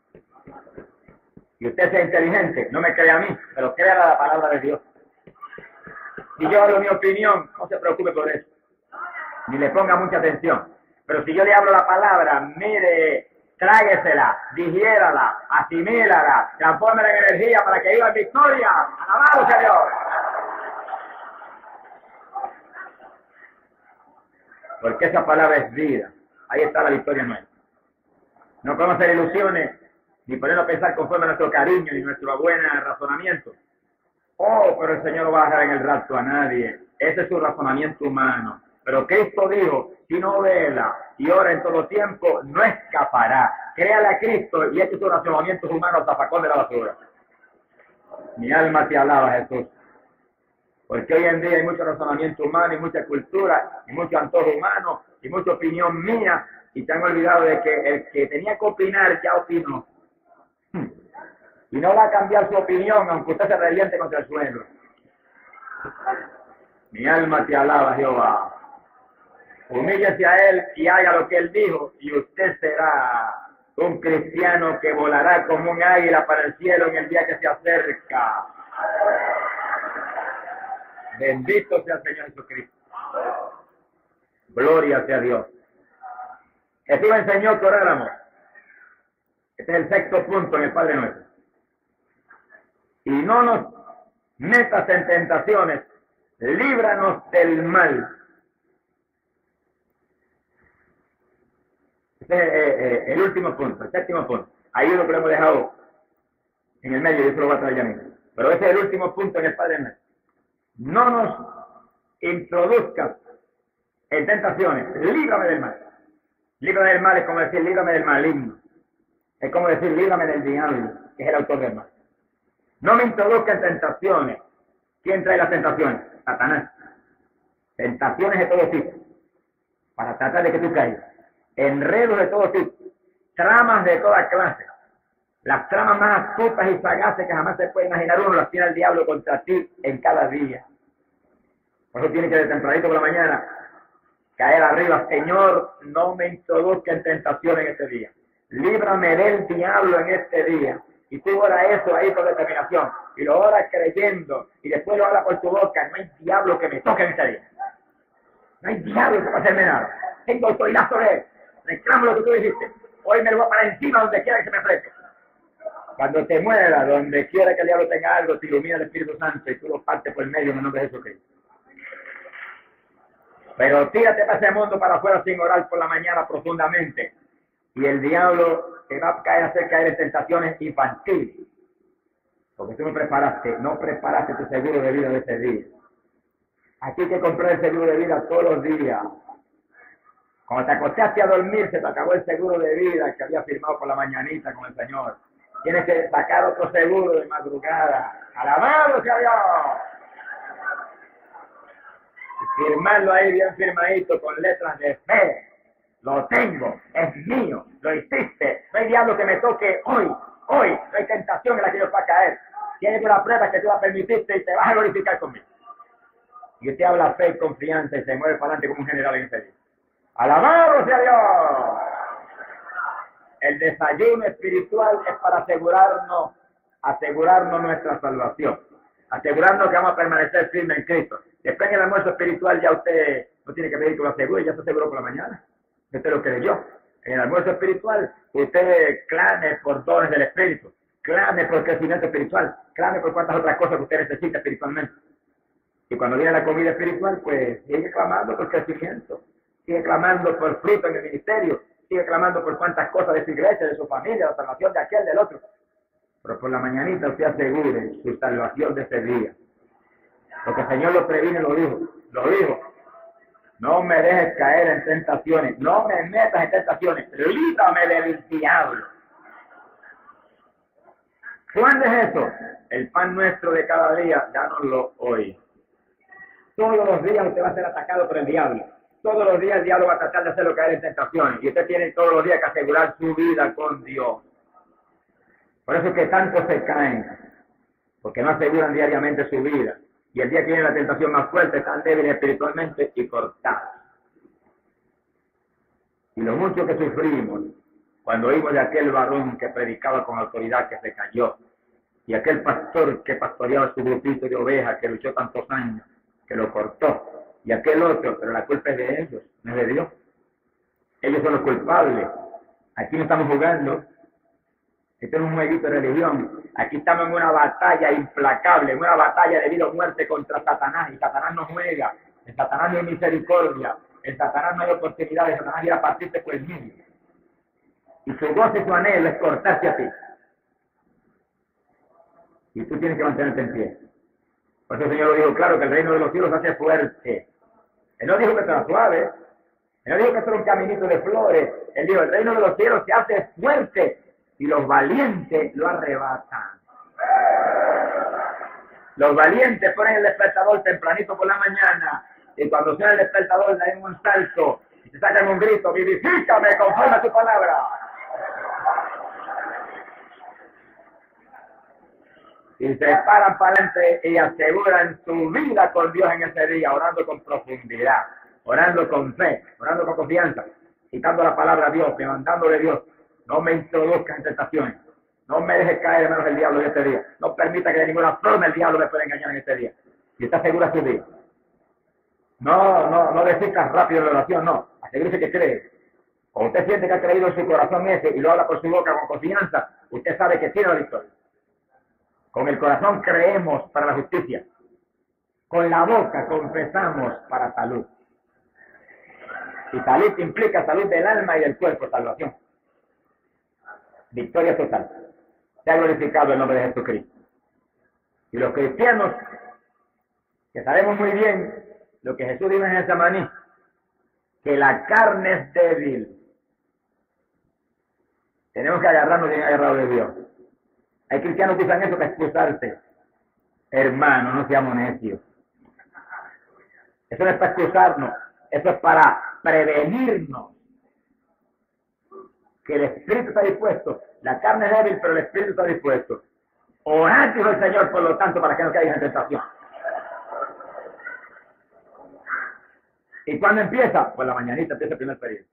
Y usted sea inteligente, no me crea a mí, pero crea la palabra de Dios. Si yo hablo mi opinión, no se preocupe por eso. Ni le ponga mucha atención. Pero si yo le hablo la palabra, mire, tráguesela, digiérala, asimílala, transfórmela en energía para que viva en victoria. ¡Alabado sea Dios! Porque esa palabra es vida. Ahí está la victoria nuestra. No podemos hacer ilusiones, ni ponernos a pensar conforme a nuestro cariño y nuestro buen razonamiento. Oh, pero el Señor no va a dejar en el rapto a nadie. Ese es su razonamiento humano. Pero Cristo dijo, si no vela y ora en todo tiempo, no escapará. Créale a Cristo y eche sus razonamientos humanos al zafacón de la basura. Mi alma te alaba, Jesús. Porque hoy en día hay mucho razonamiento humano y mucha cultura y mucho antojo humano y mucha opinión mía, y se han olvidado de que el que tenía que opinar ya opinó. Y no va a cambiar su opinión aunque usted se reviente contra el suelo. Mi alma te alaba, Jehová. Humíllese a Él y haga lo que Él dijo, y usted será un cristiano que volará como un águila para el cielo en el día que se acerca. Bendito sea el Señor Jesucristo. Gloria sea Dios. Jesús enseñó que oráramos. Este es el sexto punto en el Padre Nuestro. Y no nos metas en tentaciones, líbranos del mal. Este es eh, eh, el último punto, el séptimo punto. Ahí es lo que lo hemos dejado en el medio, yo se lo voy a traer ya mismo. Pero ese es el último punto en el Padre Nuestro. No nos introduzcas en tentaciones, líbrame del mal. Líbrame del mal es como decir, líbrame del maligno. Es como decir, líbrame del diablo, que es el autor del mal. No me introduzca en tentaciones. ¿Quién trae las tentaciones? Satanás. Tentaciones de todo tipo, para tratar de que tú caigas. Enredos de todo tipo, tramas de toda clase. Las tramas más astutas y sagaces que jamás se puede imaginar uno las tiene el diablo contra ti en cada día. Por eso tiene que de tempranito por la mañana caer arriba. Señor, no me introduzca en tentación en este día. Líbrame del diablo en este día. Y tú oras eso ahí con determinación. Y lo oras creyendo. Y después lo oras por tu boca. No hay diablo que me toque en este día. No hay diablo que va a hacerme nada. Tengo autoridad sobre él. Reclamo lo que tú dijiste. Hoy me lo voy para encima donde quiera que se me ofrezca. Cuando te muera, donde quiera que el diablo tenga algo, te ilumina el Espíritu Santo y tú lo partes por el medio en el nombre de Jesucristo. Pero tírate para ese mundo para afuera sin orar por la mañana profundamente. Y el diablo te va a caer, hacer caer en tentaciones infantiles. Porque tú no preparaste, no preparaste tu seguro de vida de ese día. Aquí hay que comprar el seguro de vida todos los días. Cuando te acostaste a dormir, se te acabó el seguro de vida que había firmado por la mañanita con el Señor. Tienes que sacar otro seguro de madrugada. ¡Alabado sea Dios! Y firmarlo ahí bien firmadito con letras de fe. Lo tengo, es mío, lo hiciste. No hay diablo que me toque hoy, hoy. No hay tentación en la que yo pueda caer. Tienes una prueba que tú la permitiste y te vas a glorificar conmigo. Y usted habla fe y confianza y se mueve para adelante como un general en ese día. ¡Alabado sea Dios! El desayuno espiritual es para asegurarnos, asegurarnos nuestra salvación. Asegurarnos que vamos a permanecer firmes en Cristo. Después en el almuerzo espiritual ya usted no tiene que pedir que lo asegure, ya se aseguró por la mañana. Usted lo creyó. En el almuerzo espiritual, usted clame por dones del Espíritu, clame por crecimiento espiritual, clame por cuantas otras cosas que usted necesita espiritualmente. Y cuando viene la comida espiritual, pues sigue clamando por crecimiento, sigue clamando por fruto en el ministerio, sigue clamando por cuantas cosas de su iglesia, de su familia, la salvación de aquel, del otro. Pero por la mañanita usted asegure su salvación de ese día. Porque el Señor lo previne, lo dijo, lo dijo. No me dejes caer en tentaciones, no me metas en tentaciones, líbrame del diablo. ¿Cuándo es eso? El pan nuestro de cada día, dánoslo hoy. Todos los días usted va a ser atacado por el diablo. Todos los días el diablo va a tratar de hacerlo caer en tentaciones. Y usted tiene todos los días que asegurar su vida con Dios. Por eso es que tantos se caen, porque no aseguran diariamente su vida. Y el día que viene la tentación más fuerte, están débiles espiritualmente y cortados. Y lo mucho que sufrimos cuando oímos de aquel varón que predicaba con autoridad que se cayó, y aquel pastor que pastoreaba su grupito de ovejas que luchó tantos años, que lo cortó, y aquel otro, pero la culpa es de ellos, no es de Dios. Ellos son los culpables. Aquí no estamos jugando. Esto no es un jueguito de religión. Aquí estamos en una batalla implacable, en una batalla de vida o muerte contra Satanás. Y Satanás no juega. En Satanás no hay misericordia. En Satanás no hay oportunidad. En Satanás quiere partirte por el mismo. Y su gozo y su anhelo es cortarte a ti. Y tú tienes que mantenerte en pie. Por eso el Señor lo dijo claro, que el reino de los cielos se hace fuerte. Él no dijo que será suave. Él no dijo que esto era un caminito de flores. Él dijo, el reino de los cielos se hace fuerte y los valientes lo arrebatan. Los valientes ponen el despertador tempranito por la mañana y cuando suena el despertador dan un salto y se sacan un grito, vivifícame conforme a tu palabra. Y se paran para adelante y aseguran su vida con Dios en ese día, orando con profundidad, orando con fe, orando con confianza, citando la palabra a Dios, demandándole a Dios, no me introduzca en tentaciones, no me dejes caer en manos del diablo en este día, no permita que de ninguna forma el diablo me pueda engañar en este día. Y está segura su vida. No, no, no desistas rápido en la oración, no, asegúrese que cree. Cuando usted siente que ha creído en su corazón ese y lo habla por su boca con confianza, usted sabe que tiene la victoria. Con el corazón creemos para la justicia. Con la boca confesamos para salud. Y salud implica salud del alma y del cuerpo, salvación. Victoria total. Sea glorificado el nombre de Jesucristo. Y los cristianos, que sabemos muy bien lo que Jesús dijo en Getsemaní, que la carne es débil. Tenemos que agarrarnos bien agarrados de Dios. Hay cristianos que usan eso para excusarse. Hermano, no seamos necios. Eso no es para excusarnos, eso es para prevenirnos. Que el espíritu está dispuesto. La carne es débil, pero el espíritu está dispuesto. Orad, dijo el Señor, por lo tanto, para que no caigan en tentación. ¿Y cuándo empieza? Pues la mañanita empieza el primer periodo.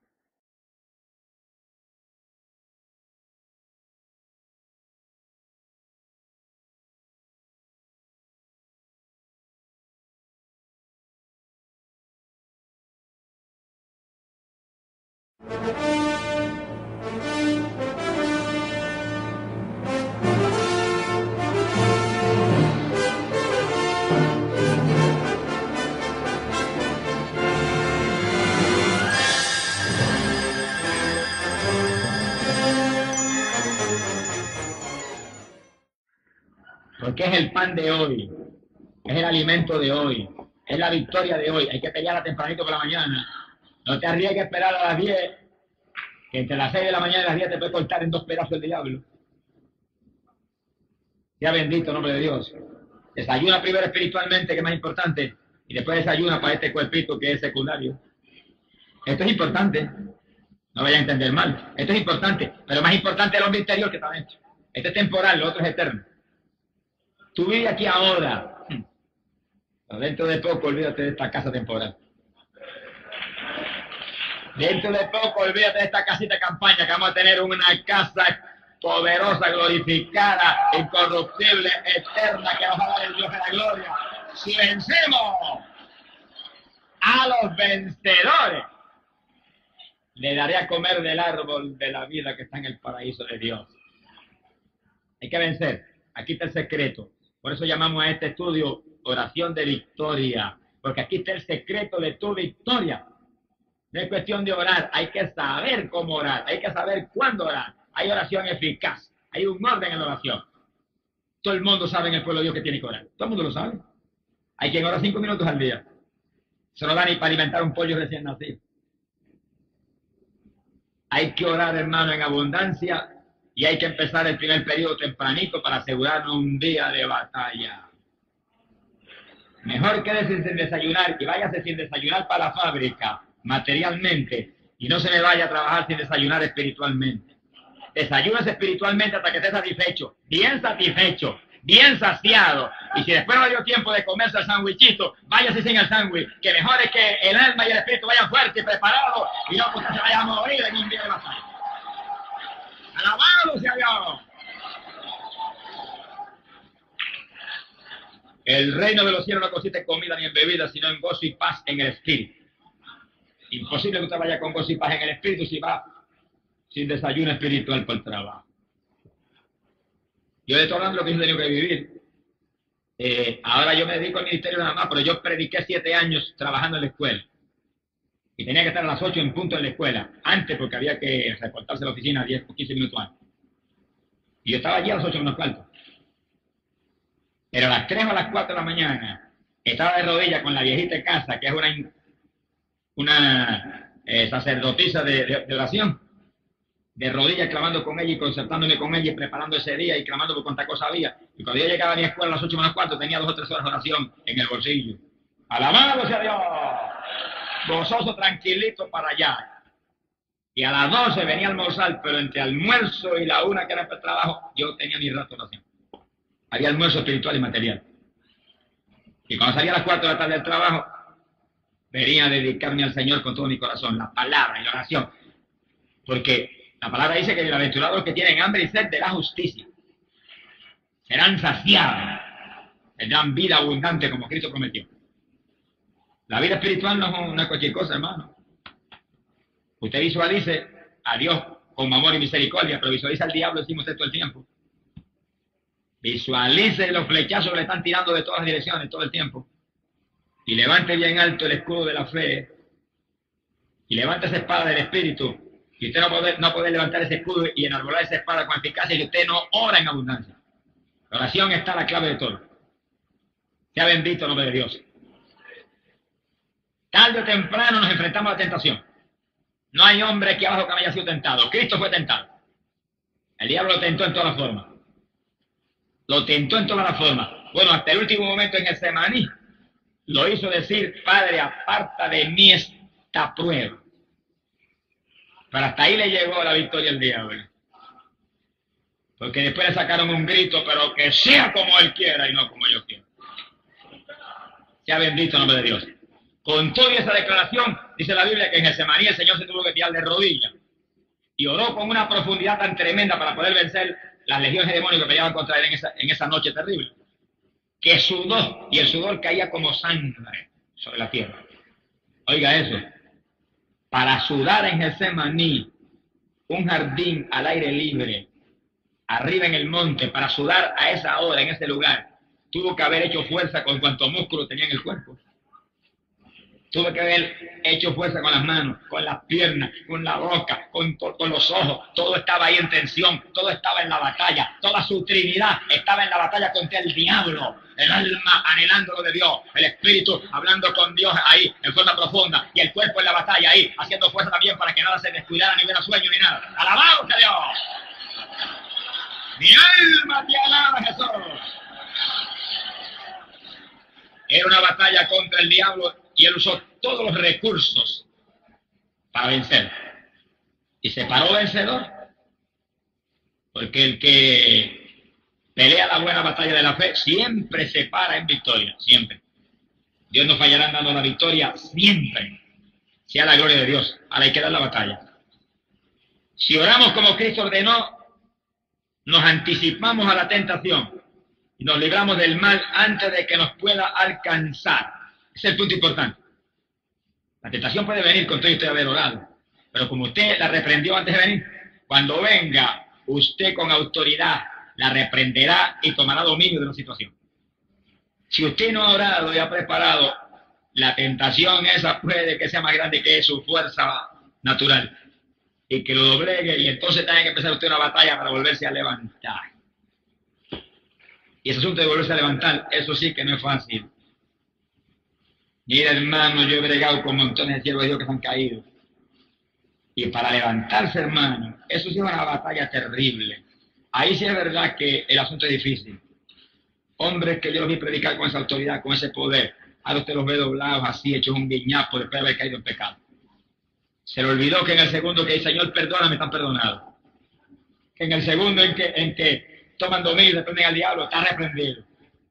Porque es el pan de hoy, es el alimento de hoy, es la victoria de hoy. Hay que pelearla tempranito por la mañana. No te arriesgues a esperar a las diez, que entre las seis de la mañana y las diez te puede cortar en dos pedazos el diablo. Sea bendito el nombre de Dios. Desayuna primero espiritualmente, que es más importante, y después desayuna para este cuerpito que es secundario. Esto es importante, no vaya a entender mal. Esto es importante, pero más importante es el hombre interior que está dentro. Este es temporal, lo otro es eterno. Tú vives aquí ahora, pero dentro de poco olvídate de esta casa temporal. Dentro de poco olvídate de esta casita de campaña, que vamos a tener una casa poderosa, glorificada, incorruptible, eterna, que nos va a dar el Dios de la gloria. Si vencemos a los vencedores, le daré a comer del árbol de la vida que está en el paraíso de Dios. Hay que vencer. Aquí está el secreto. Por eso llamamos a este estudio oración de victoria, porque aquí está el secreto de tu victoria. No es cuestión de orar, hay que saber cómo orar, hay que saber cuándo orar. Hay oración eficaz, hay un orden en la oración. Todo el mundo sabe en el pueblo de Dios que tiene que orar. Todo el mundo lo sabe. Hay quien ora cinco minutos al día. Se no da ni para alimentar un pollo recién nacido. Hay que orar, hermano, en abundancia. Y hay que empezar el primer periodo tempranito para asegurarnos un día de batalla. Mejor quédese sin desayunar y váyase sin desayunar para la fábrica, materialmente, y no se me vaya a trabajar sin desayunar espiritualmente. Desayúnese espiritualmente hasta que esté satisfecho, bien satisfecho, bien saciado. Y si después no le dio tiempo de comerse el sándwichito, váyase sin el sándwich, que mejor es que el alma y el espíritu vayan fuertes y preparados, y no porque se vaya a morir en un día de batalla. ¡Alabado sea Dios! El reino de los cielos no consiste en comida ni en bebida, sino en gozo y paz en el espíritu. Imposible que usted vaya con gozo y paz en el espíritu si va sin desayuno espiritual por el trabajo. Yo le estoy hablando de lo que yo he tenido que vivir. Eh, ahora yo me dedico al ministerio nada más, pero yo prediqué siete años trabajando en la escuela. Y tenía que estar a las ocho en punto en la escuela, antes porque había que reportarse a la oficina diez o quince minutos antes. Y yo estaba allí a las ocho menos cuarto. Pero a las tres o a las cuatro de la mañana estaba de rodillas con la viejita de casa, que es una, una eh, sacerdotisa de, de, de oración, de rodillas clamando con ella y concertándome con ella y preparando ese día y clamando por cuánta cosa había. Y cuando yo llegaba a mi escuela a las ocho menos cuarto tenía dos o tres horas de oración en el bolsillo. ¡Alabado sea Dios! Gozoso, tranquilito para allá. Y a las doce venía a almorzar, pero entre almuerzo y la una que era para el trabajo, yo tenía mi rato de oración. Había almuerzo espiritual y material. Y cuando salía a las cuatro de la tarde del trabajo, venía a dedicarme al Señor con todo mi corazón, la palabra y la oración. Porque la palabra dice que bienaventurados los que tienen hambre y sed de la justicia serán saciados, tendrán vida abundante como Cristo prometió. La vida espiritual no es cualquier cosa, hermano. Usted visualice a Dios con amor y misericordia, pero visualiza al diablo, decimos esto todo el tiempo. Visualice los flechazos que le están tirando de todas las direcciones todo el tiempo. Y levante bien alto el escudo de la fe. Y levante esa espada del Espíritu. Y usted no puede, no puede levantar ese escudo y enarbolar esa espada con eficacia si usted no ora en abundancia. La oración está la clave de todo. Sea bendito el nombre de Dios. Tarde o temprano nos enfrentamos a la tentación. No hay hombre que abajo que no haya sido tentado. Cristo fue tentado. El diablo lo tentó en todas las formas. Lo tentó en todas las formas. Bueno, hasta el último momento en Getsemaní lo hizo decir: Padre, aparta de mí esta prueba. Pero hasta ahí le llegó la victoria al diablo. Porque después le sacaron un grito: pero que sea como Él quiera y no como yo quiero. Sea bendito el nombre de Dios. Con toda esa declaración, dice la Biblia que en Getsemaní el Señor se tuvo que tirar de rodillas y oró con una profundidad tan tremenda para poder vencer las legiones de demonios que peleaban contra él en esa, en esa noche terrible, que sudó, y el sudor caía como sangre sobre la tierra. Oiga eso, para sudar en Getsemaní, un jardín al aire libre, arriba en el monte, para sudar a esa hora, en ese lugar, tuvo que haber hecho fuerza con cuanto músculo tenía en el cuerpo. Tuve que haber hecho fuerza con las manos, con las piernas, con la boca, con, con los ojos. Todo estaba ahí en tensión, todo estaba en la batalla. Toda su trinidad estaba en la batalla contra el diablo. El alma anhelando lo de Dios, el espíritu hablando con Dios ahí en forma profunda, y el cuerpo en la batalla ahí, haciendo fuerza también para que nada se descuidara, ni hubiera sueño ni nada. ¡Alabado sea Dios! ¡Mi alma te alaba, Jesús! Era una batalla contra el diablo y él usó todos los recursos para vencer. Y se paró vencedor. Porque el que pelea la buena batalla de la fe siempre se para en victoria, siempre. Dios nos fallará dando la victoria siempre. Sea la gloria de Dios. Ahora hay que dar la batalla. Si oramos como Cristo ordenó, nos anticipamos a la tentación y nos libramos del mal antes de que nos pueda alcanzar. Ese es el punto importante. La tentación puede venir con todo y usted haber orado, pero como usted la reprendió antes de venir, cuando venga, usted con autoridad la reprenderá y tomará dominio de la situación. Si usted no ha orado y ha preparado, la tentación esa puede que sea más grande que su fuerza natural y que lo doblegue, y entonces tiene que empezar usted una batalla para volverse a levantar. Y ese asunto de volverse a levantar, eso sí que no es fácil. Mira, hermano, yo he bregado con montones de siervos de Dios que se han caído. Y para levantarse, hermano, eso sí es una batalla terrible. Ahí sí es verdad que el asunto es difícil. Hombres que yo los vi predicar con esa autoridad, con ese poder, ahora usted los ve doblados así, hechos un guiñapo después de haber caído en pecado. Se le olvidó que en el segundo que dice: Señor, perdóname, están perdonados. Que en el segundo en que, en que toman dominio y reprenden al diablo, está reprendido.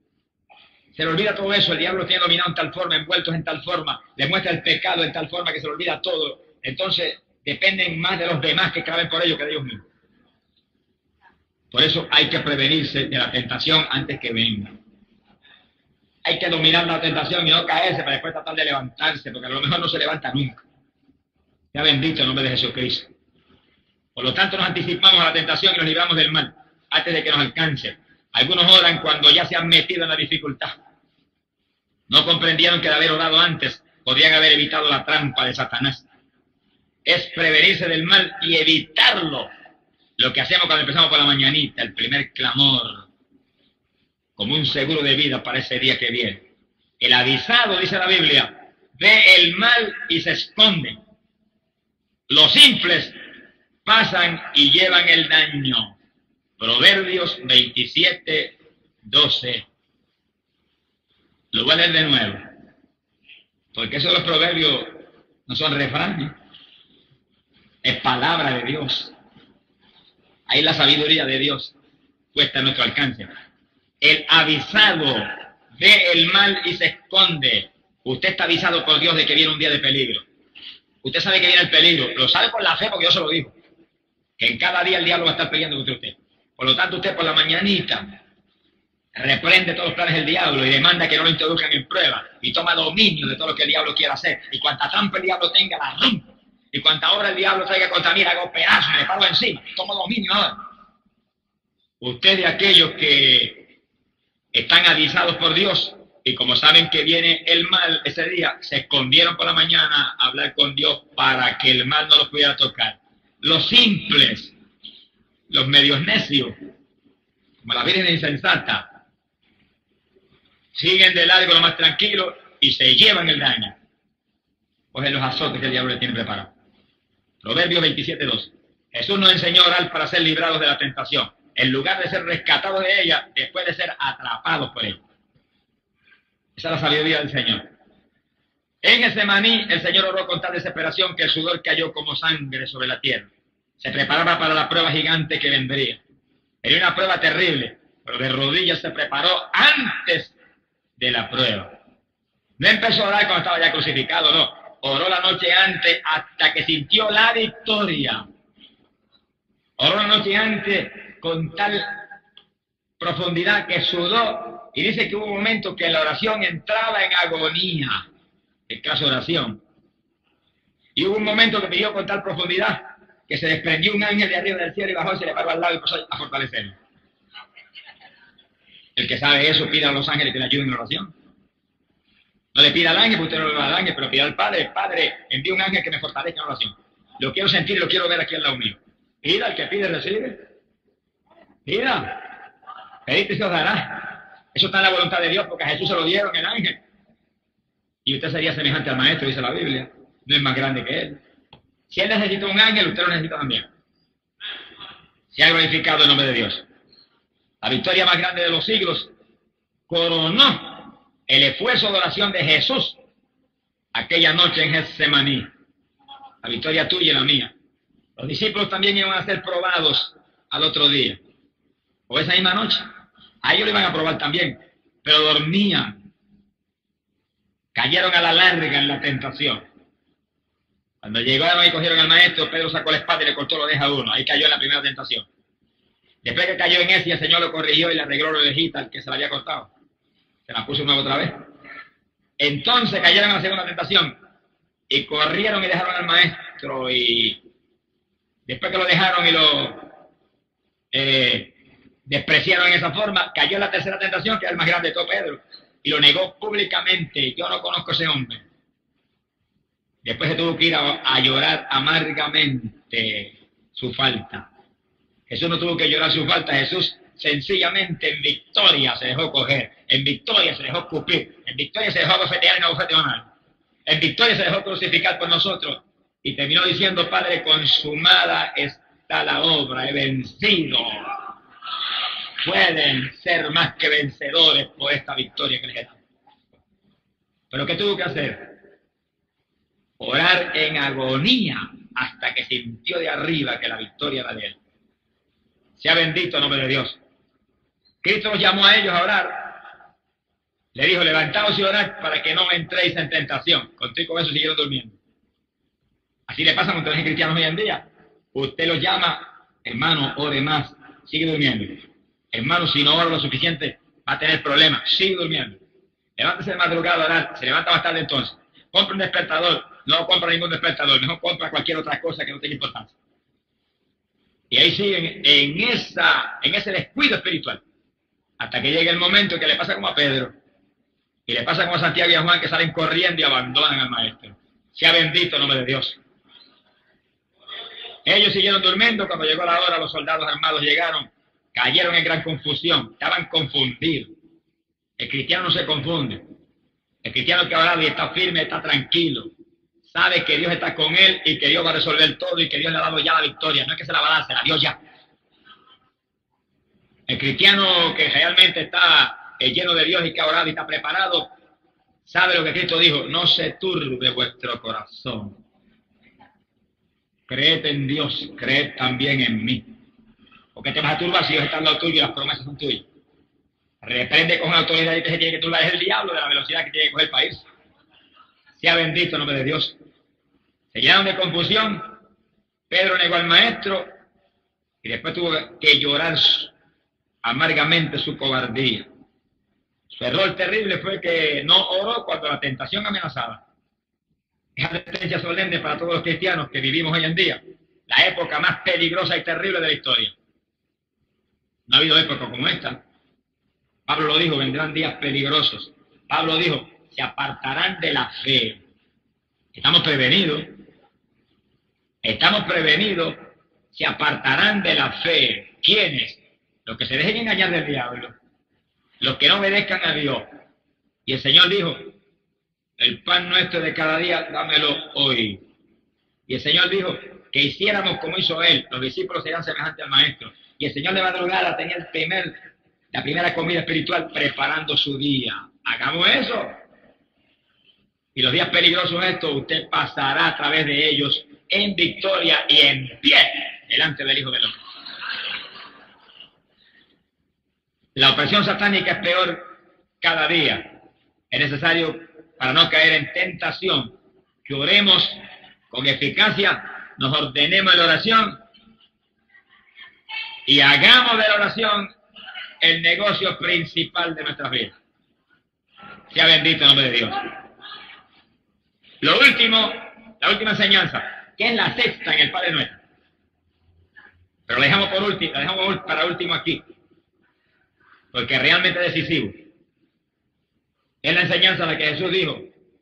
Se le olvida todo eso, el diablo tiene dominado en tal forma, envueltos en tal forma, le muestra el pecado en tal forma que se le olvida todo. Entonces dependen más de los demás que claven por ellos que de ellos mismos. Por eso hay que prevenirse de la tentación antes que venga. Hay que dominar la tentación y no caerse para después tratar de levantarse, porque a lo mejor no se levanta nunca. Sea bendito el nombre de Jesucristo. Por lo tanto, nos anticipamos a la tentación y nos libramos del mal antes de que nos alcance. Algunos oran cuando ya se han metido en la dificultad. No comprendieron que de haber orado antes podrían haber evitado la trampa de Satanás. Es prevenirse del mal y evitarlo. Lo que hacemos cuando empezamos por la mañanita, el primer clamor. como un seguro de vida para ese día que viene. El avisado, dice la Biblia, ve el mal y se esconde. Los simples pasan y llevan el daño. Proverbios veintisiete, doce. Lo voy a leer de nuevo, porque esos los proverbios no son refranes, es palabra de Dios. Ahí la sabiduría de Dios puesta a nuestro alcance. El avisado ve el mal y se esconde. Usted está avisado por Dios de que viene un día de peligro. Usted sabe que viene el peligro, lo sabe por la fe, porque Dios se lo dijo, que en cada día el diablo va a estar peleando contra usted. Por lo tanto, usted por la mañanita reprende todos los planes del diablo y demanda que no lo introduzcan en prueba y toma dominio de todo lo que el diablo quiera hacer. Y cuanta trampa el diablo tenga, la rompo. Y cuanta obra el diablo traiga contra mí, la hago pedazos, me le paro encima. Tomo dominio ahora. Usted de aquellos que están avisados por Dios y como saben que viene el mal ese día, se escondieron por la mañana a hablar con Dios para que el mal no los pudiera tocar. Los simples, los medios necios, como la Virgen insensata, siguen de largo lo más tranquilo y se llevan el daño. Cogen los azotes que el diablo le tiene preparado. Proverbios veintisiete, dos. Jesús nos enseñó a orar para ser librados de la tentación, en lugar de ser rescatados de ella, después de ser atrapados por ella. Esa es la sabiduría del Señor. En Getsemaní, el Señor oró con tal desesperación que el sudor cayó como sangre sobre la tierra. Se preparaba para la prueba gigante que vendría. Era una prueba terrible, pero de rodillas se preparó antes de la prueba. No empezó a orar cuando estaba ya crucificado, no. Oró la noche antes hasta que sintió la victoria. Oró la noche antes con tal profundidad que sudó, y dice que hubo un momento que la oración entraba en agonía, el caso de oración. Y hubo un momento que pidió con tal profundidad que se desprendió un ángel de arriba del cielo y bajó y se le paró al lado y pasó a fortalecerlo. El que sabe eso, pida a los ángeles que le ayuden en la oración. No le pida al ángel, porque usted no le va al ángel, pero pida al Padre. Padre, envía un ángel que me fortalezca en la oración. Lo quiero sentir y lo quiero ver aquí al lado mío. Pida, el que pide, recibe. Pida. Pedite y se os dará. Eso está en la voluntad de Dios, porque a Jesús se lo dieron el ángel. Y usted sería semejante al Maestro, dice la Biblia. No es más grande que él. Si él necesita un ángel, usted lo necesita también. Se ha glorificado el nombre de Dios. La victoria más grande de los siglos coronó el esfuerzo de oración de Jesús aquella noche en Getsemaní. La victoria tuya y la mía. Los discípulos también iban a ser probados al otro día, o esa misma noche. A ellos lo iban a probar también, pero dormían. Cayeron a la larga en la tentación. Cuando llegaron y cogieron al maestro, Pedro sacó la espada y le cortó la oreja a uno. Ahí cayó en la primera tentación. Después que cayó en ese, el Señor lo corrigió y le arregló la orejita al que se la había cortado. Se la puso nueva otra vez. Entonces cayeron en la segunda tentación y corrieron y dejaron al maestro, y después que lo dejaron y lo eh, despreciaron en esa forma, cayó en la tercera tentación, que es el más grande de todo, Pedro, y lo negó públicamente. Yo no conozco a ese hombre. Después se tuvo que ir a, a llorar amargamente su falta. Jesús no tuvo que llorar su falta. Jesús sencillamente en victoria se dejó coger, en victoria se dejó escupir, en victoria se dejó bofetear y no bofeteó nada. En victoria se dejó crucificar por nosotros y terminó diciendo: Padre, consumada está la obra, he vencido. Pueden ser más que vencedores por esta victoria que les he dado. ¿Pero qué tuvo que hacer? Orar en agonía hasta que sintió de arriba que la victoria era de él. Sea bendito el nombre de Dios. Cristo los llamó a ellos a orar. Le dijo: levantaos y orad para que no entréis en tentación. Conté con eso, siguieron durmiendo. Así le pasa a muchos cristianos hoy en día. Usted los llama: hermano, ore más, sigue durmiendo. Hermano, si no ora lo suficiente, va a tener problemas, sigue durmiendo. Levántese de madrugada a orar, se levanta más tarde entonces. Compra un despertador, no compra ningún despertador, mejor compra cualquier otra cosa que no tenga importancia. Y ahí siguen en, esa, en ese descuido espiritual, hasta que llegue el momento que le pasa como a Pedro, y le pasa como a Santiago y a Juan, que salen corriendo y abandonan al maestro. Sea bendito el nombre de Dios. Ellos siguieron durmiendo. Cuando llegó la hora, los soldados armados llegaron, cayeron en gran confusión, estaban confundidos. El cristiano no se confunde. El cristiano que ha orado y está firme, está tranquilo. Sabe que Dios está con él y que Dios va a resolver todo y que Dios le ha dado ya la victoria. No es que se la va a dar, se la dio ya. El cristiano que realmente está lleno de Dios y que ha orado y está preparado, sabe lo que Cristo dijo: no se turbe vuestro corazón. Creed en Dios, creed también en mí. Porque te vas a turbar si Dios está al lado tuyo y las promesas son tuyas. Reprende con autoridad y que se tiene que turbar es el diablo de la velocidad que tiene que coger el país. Sea bendito el nombre de Dios. Se llenaron de confusión. Pedro negó al maestro y después tuvo que llorar amargamente su cobardía. Su error terrible fue que no oró cuando la tentación amenazaba. Es advertencia solemne para todos los cristianos que vivimos hoy en día, la época más peligrosa y terrible de la historia. No ha habido época como esta. Pablo lo dijo, vendrán días peligrosos. Pablo dijo, se apartarán de la fe. Estamos prevenidos. Estamos prevenidos. Se apartarán de la fe. ¿Quiénes? Los que se dejen engañar del diablo. Los que no obedezcan a Dios. Y el Señor dijo, el pan nuestro de cada día, dámelo hoy. Y el Señor dijo que hiciéramos como hizo Él. Los discípulos serían semejantes al Maestro. Y el Señor de madrugada tenía el primer, la primera comida espiritual preparando su día. Hagamos eso. Y los días peligrosos estos, usted pasará a través de ellos en victoria y en pie delante del Hijo del Hombre. La opresión satánica es peor cada día. Es necesario, para no caer en tentación, que oremos con eficacia, nos ordenemos en la oración y hagamos de la oración el negocio principal de nuestras vidas. Sea bendito el nombre de Dios. Lo último, la última enseñanza, que es la sexta en el Padre Nuestro. Pero la dejamos, por último, la dejamos para último aquí, porque realmente es decisivo. Es la enseñanza de la que Jesús dijo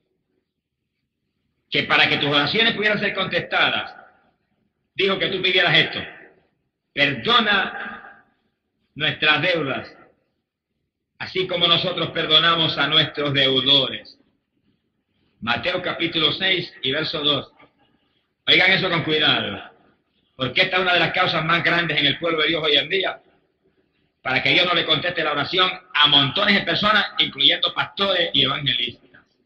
que para que tus oraciones pudieran ser contestadas, dijo que tú pidieras esto: perdona nuestras deudas, así como nosotros perdonamos a nuestros deudores. Mateo capítulo seis y verso dos. Oigan eso con cuidado, porque esta es una de las causas más grandes en el pueblo de Dios hoy en día, para que Dios no le conteste la oración a montones de personas, incluyendo pastores y evangelistas.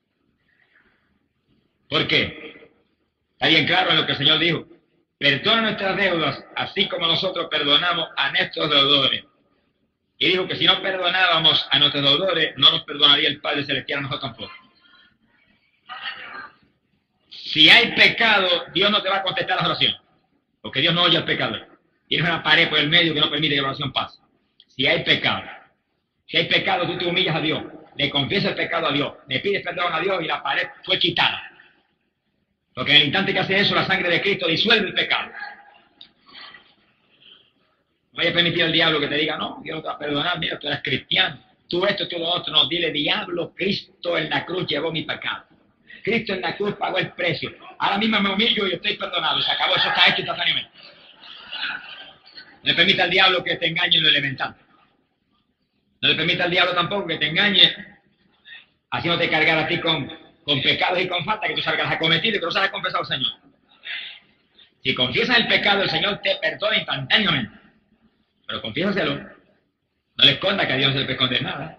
¿Por qué? Está bien claro en lo que el Señor dijo: perdona nuestras deudas, así como nosotros perdonamos a nuestros deudores. Y dijo que si no perdonábamos a nuestros deudores, no nos perdonaría el Padre Celestial a nosotros tampoco. Si hay pecado, Dios no te va a contestar las oraciones, porque Dios no oye al pecador. Tienes una pared por el medio que no permite que la oración pase. Si hay pecado, si hay pecado, tú te humillas a Dios, le confiesas el pecado a Dios, le pides perdón a Dios y la pared fue quitada. Porque en el instante que hace eso, la sangre de Cristo disuelve el pecado. No vaya a permitir al diablo que te diga, no, Dios no te va a perdonar, mira, tú eres cristiano, tú esto, tú lo otro. No, dile, diablo, Cristo en la cruz llevó mi pecado. Cristo en la cruz pagó el precio. Ahora mismo me humillo y estoy perdonado. Se acabó, eso está hecho instantáneamente. No le permita al diablo que te engañe en lo elemental. No le permita al diablo tampoco que te engañe haciéndote cargar a ti con, con pecados y con faltas que tú sabes que las has cometido y que no sabes confesar al Señor. Si confiesas el pecado, el Señor te perdona instantáneamente. Pero confiésaselo. No le esconda que a Dios no se le puede esconder nada.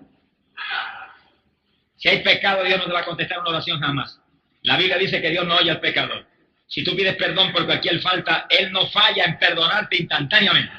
Si hay pecado, Dios no te va a contestar una oración jamás. La Biblia dice que Dios no oye al pecador. Si tú pides perdón por cualquier falta, Él no falla en perdonarte instantáneamente.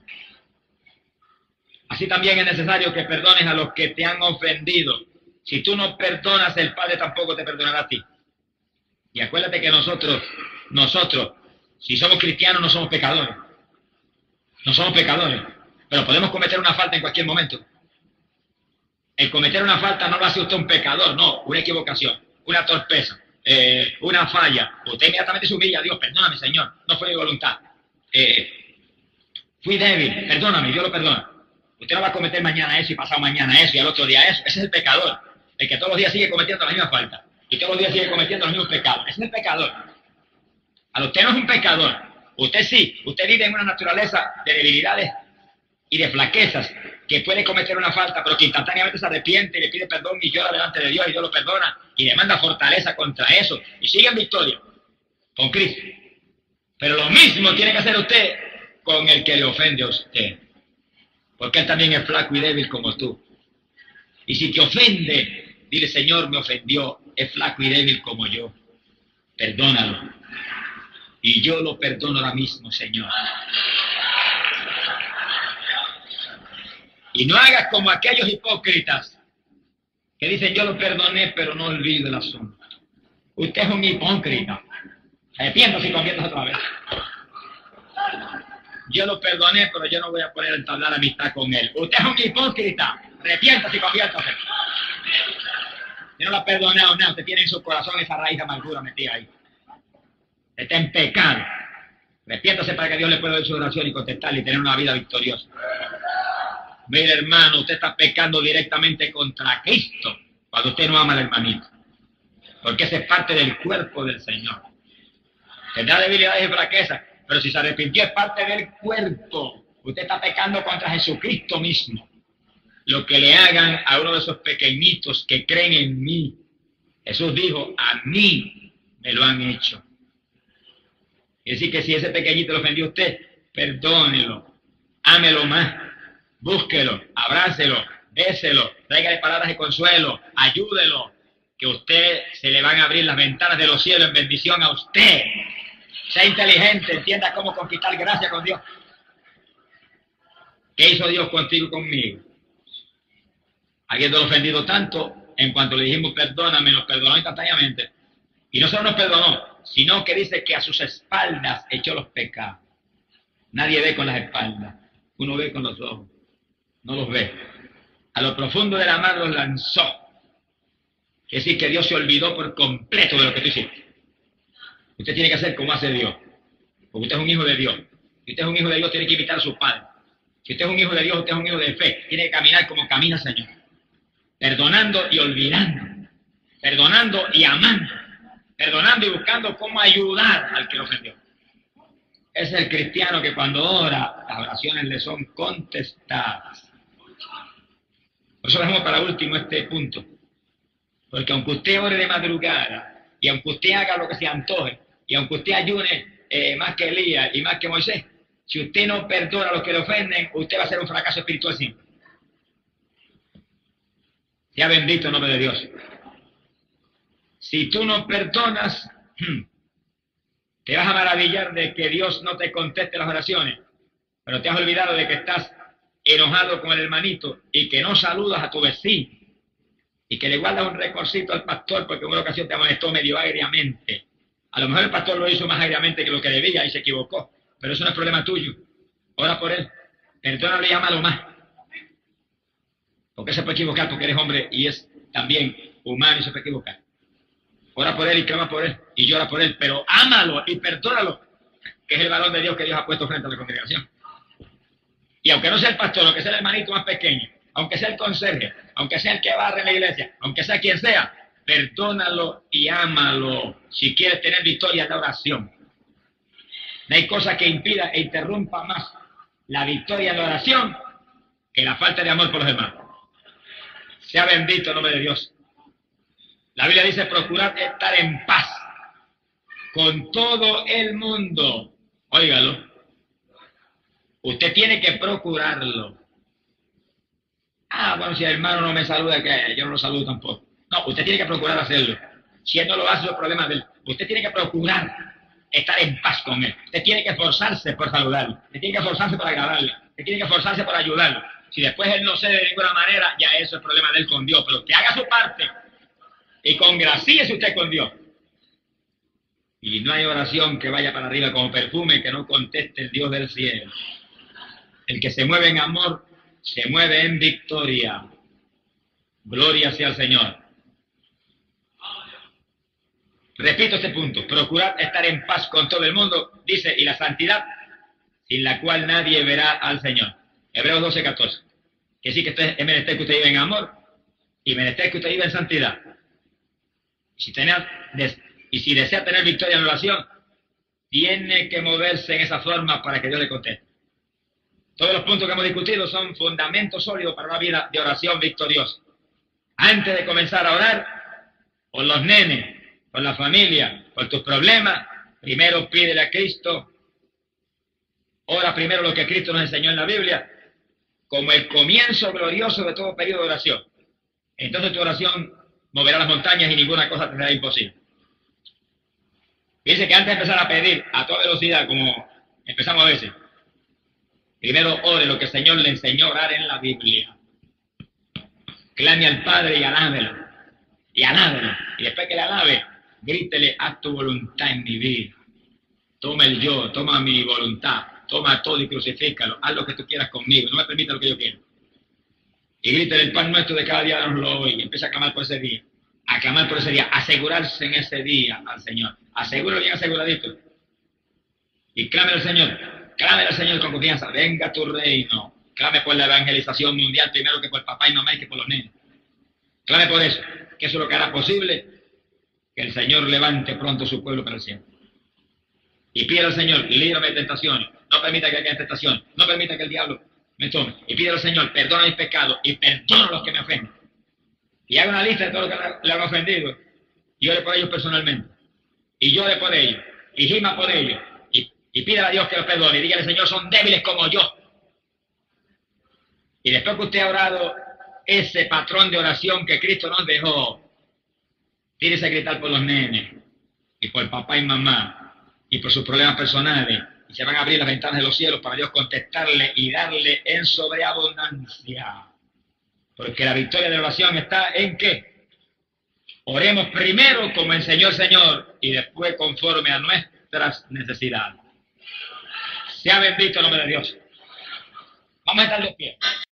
Así también es necesario que perdones a los que te han ofendido. Si tú no perdonas, el Padre tampoco te perdonará a ti. Y acuérdate que nosotros, nosotros, si somos cristianos, no somos pecadores. No somos pecadores, pero podemos cometer una falta en cualquier momento. El cometer una falta no lo hace usted un pecador, no, una equivocación, una torpeza, eh, una falla. Usted inmediatamente se humilla a Dios: perdóname, Señor, no fue mi voluntad. Eh, fui débil, perdóname, Dios lo perdona. Usted no va a cometer mañana eso y pasado mañana eso y al otro día eso. Ese es el pecador, el que todos los días sigue cometiendo la misma falta y todos los días sigue cometiendo los mismos pecados. Ese es el pecador. A usted no es un pecador. Usted sí, usted vive en una naturaleza de debilidades y de flaquezas que puede cometer una falta, pero que instantáneamente se arrepiente y le pide perdón y llora delante de Dios y Dios lo perdona y le manda fortaleza contra eso y sigue en victoria con Cristo. Pero lo mismo tiene que hacer usted con el que le ofende a usted, porque él también es flaco y débil como tú. Y si te ofende, dile: Señor, me ofendió, es flaco y débil como yo, perdónalo. Y yo lo perdono ahora mismo, Señor. Y no hagas como aquellos hipócritas que dicen: yo lo perdoné, pero no olvido el asunto. Usted es un hipócrita. Arrepiéntase y conviértase otra vez. Yo lo perdoné, pero yo no voy a poder entablar amistad con él. Usted es un hipócrita. Arrepiéntase y conviértase. Usted no lo ha perdonado nada. Usted tiene en su corazón esa raíz de amargura metida ahí. Está en pecado. Arrepiéntase para que Dios le pueda dar su oración y contestarle y tener una vida victoriosa. Mire, hermano, usted está pecando directamente contra Cristo cuando usted no ama al hermanito. Porque ese es parte del cuerpo del Señor. Tendrá debilidades y fraquezas, pero si se arrepintió es parte del cuerpo. Usted está pecando contra Jesucristo mismo. Lo que le hagan a uno de esos pequeñitos que creen en mí, Jesús dijo: a mí me lo han hecho. Es decir, que si ese pequeñito lo ofendió a usted, perdónelo, ámelo más, búsquelo, abrácelo, déselo, tráigale palabras de consuelo, ayúdelo, que usted se le van a abrir las ventanas de los cielos en bendición a usted. Sea inteligente, entienda cómo conquistar gracia con Dios. ¿Qué hizo Dios contigo y conmigo? Habiendo ofendido tanto, en cuanto le dijimos perdóname, nos perdonó instantáneamente. Y no solo nos perdonó, sino que dice que a sus espaldas echó los pecados. Nadie ve con las espaldas, uno ve con los ojos, no los ve. A lo profundo de la mar los lanzó. Es decir, que Dios se olvidó por completo de lo que tú hiciste. Usted tiene que hacer como hace Dios, porque usted es un hijo de Dios. Si usted es un hijo de Dios, tiene que imitar a su Padre. Si usted es un hijo de Dios, usted es un hijo de fe. Tiene que caminar como camina el Señor, perdonando y olvidando, perdonando y amando, perdonando y buscando cómo ayudar al que lo ofendió. Es el cristiano que cuando ora, las oraciones le son contestadas. Por eso dejamos para último este punto. Porque aunque usted ore de madrugada, y aunque usted haga lo que se antoje, y aunque usted ayune eh, más que Elías y más que Moisés, si usted no perdona a los que le ofenden, usted va a ser un fracaso espiritual siempre. Sea bendito el nombre de Dios. Si tú no perdonas, te vas a maravillar de que Dios no te conteste las oraciones, pero te has olvidado de que estás enojado con el hermanito y que no saludas a tu vecino y que le guardas un recorcito al pastor porque en una ocasión te amonestó medio agriamente. A lo mejor el pastor lo hizo más agriamente que lo que debía y se equivocó, pero eso no es problema tuyo. Ora por él, perdónalo y llámalo más. Porque se puede equivocar porque eres hombre y es también humano y se puede equivocar. Ora por él y clama por él y llora por él, pero ámalo y perdónalo, que es el valor de Dios que Dios ha puesto frente a la congregación. Y aunque no sea el pastor, aunque sea el hermanito más pequeño, aunque sea el conserje, aunque sea el que barre en la iglesia, aunque sea quien sea, perdónalo y ámalo si quieres tener victoria en la oración. No hay cosa que impida e interrumpa más la victoria en la oración que la falta de amor por los demás. Sea bendito el nombre de Dios. La Biblia dice: procurad estar en paz con todo el mundo. Óigalo. Usted tiene que procurarlo. Ah, bueno, si el hermano no me saluda, que yo no lo saludo tampoco. No, usted tiene que procurar hacerlo. Si él no lo hace, los problemas de él. Usted tiene que procurar estar en paz con él. Usted tiene que esforzarse por saludarlo. Usted tiene que esforzarse por agradarle. Usted tiene que esforzarse por ayudarlo. Si después él no cede de ninguna manera, ya eso es problema de él con Dios. Pero que haga su parte y congracíese usted con Dios. Y no hay oración que vaya para arriba como perfume que no conteste el Dios del cielo. El que se mueve en amor, se mueve en victoria. Gloria sea al Señor. Repito este punto. Procurad estar en paz con todo el mundo, dice, y la santidad, sin la cual nadie verá al Señor. Hebreos doce, catorce. Que sí que usted, es menester que usted viva en amor y menester que usted viva en santidad. Si tenía, y si desea tener victoria en la oración, tiene que moverse en esa forma para que Dios le conteste. Todos los puntos que hemos discutido son fundamentos sólidos para una vida de oración victoriosa. Antes de comenzar a orar, por los nenes, por la familia, por tus problemas, primero pídele a Cristo. Ora primero lo que Cristo nos enseñó en la Biblia, como el comienzo glorioso de todo periodo de oración. Entonces tu oración moverá las montañas y ninguna cosa te será imposible. Dice que antes de empezar a pedir a toda velocidad, como empezamos a veces, primero ore lo que el Señor le enseñó a orar en la Biblia. Clame al Padre y alábelo. Y alábelo. Y después que le alabe, grítele, haz tu voluntad en mi vida. Toma el yo, toma mi voluntad. Toma todo y crucifícalo. Haz lo que tú quieras conmigo. No me permita lo que yo quiero. Y grítele, el pan nuestro de cada día danoslo hoy. Y empieza a clamar por ese día. A clamar por ese día. Asegurarse en ese día al Señor. Asegúralo bien aseguradito. Y clame al Señor. Clame al Señor con confianza. Venga tu reino. Clame por la evangelización mundial primero que por papá y mamá y que por los niños. Clame por eso. Que eso es lo que hará posible que el Señor levante pronto su pueblo para el cielo. Y pide al Señor, líbrame de tentaciones. No permita que haya tentación. No permita que el diablo me tome. Y pide al Señor, perdona mis pecados y perdona a los que me ofenden. Y haga una lista de todo lo que le han ofendido. Y ore por ellos personalmente. Y llore por ellos. Y gima por ellos. Y, y pídale a Dios que los perdone. Y dígale, Señor, son débiles como yo. Y después que usted ha orado ese patrón de oración que Cristo nos dejó, tírese a gritar por los nenes. Y por papá y mamá. Y por sus problemas personales. Y se van a abrir las ventanas de los cielos para Dios contestarle y darle en sobreabundancia. Porque la victoria de la oración está en ¿qué? Oremos primero como enseñó el Señor y después conforme a nuestras necesidades. Sea bendito el nombre de Dios. Vamos a estar de pie.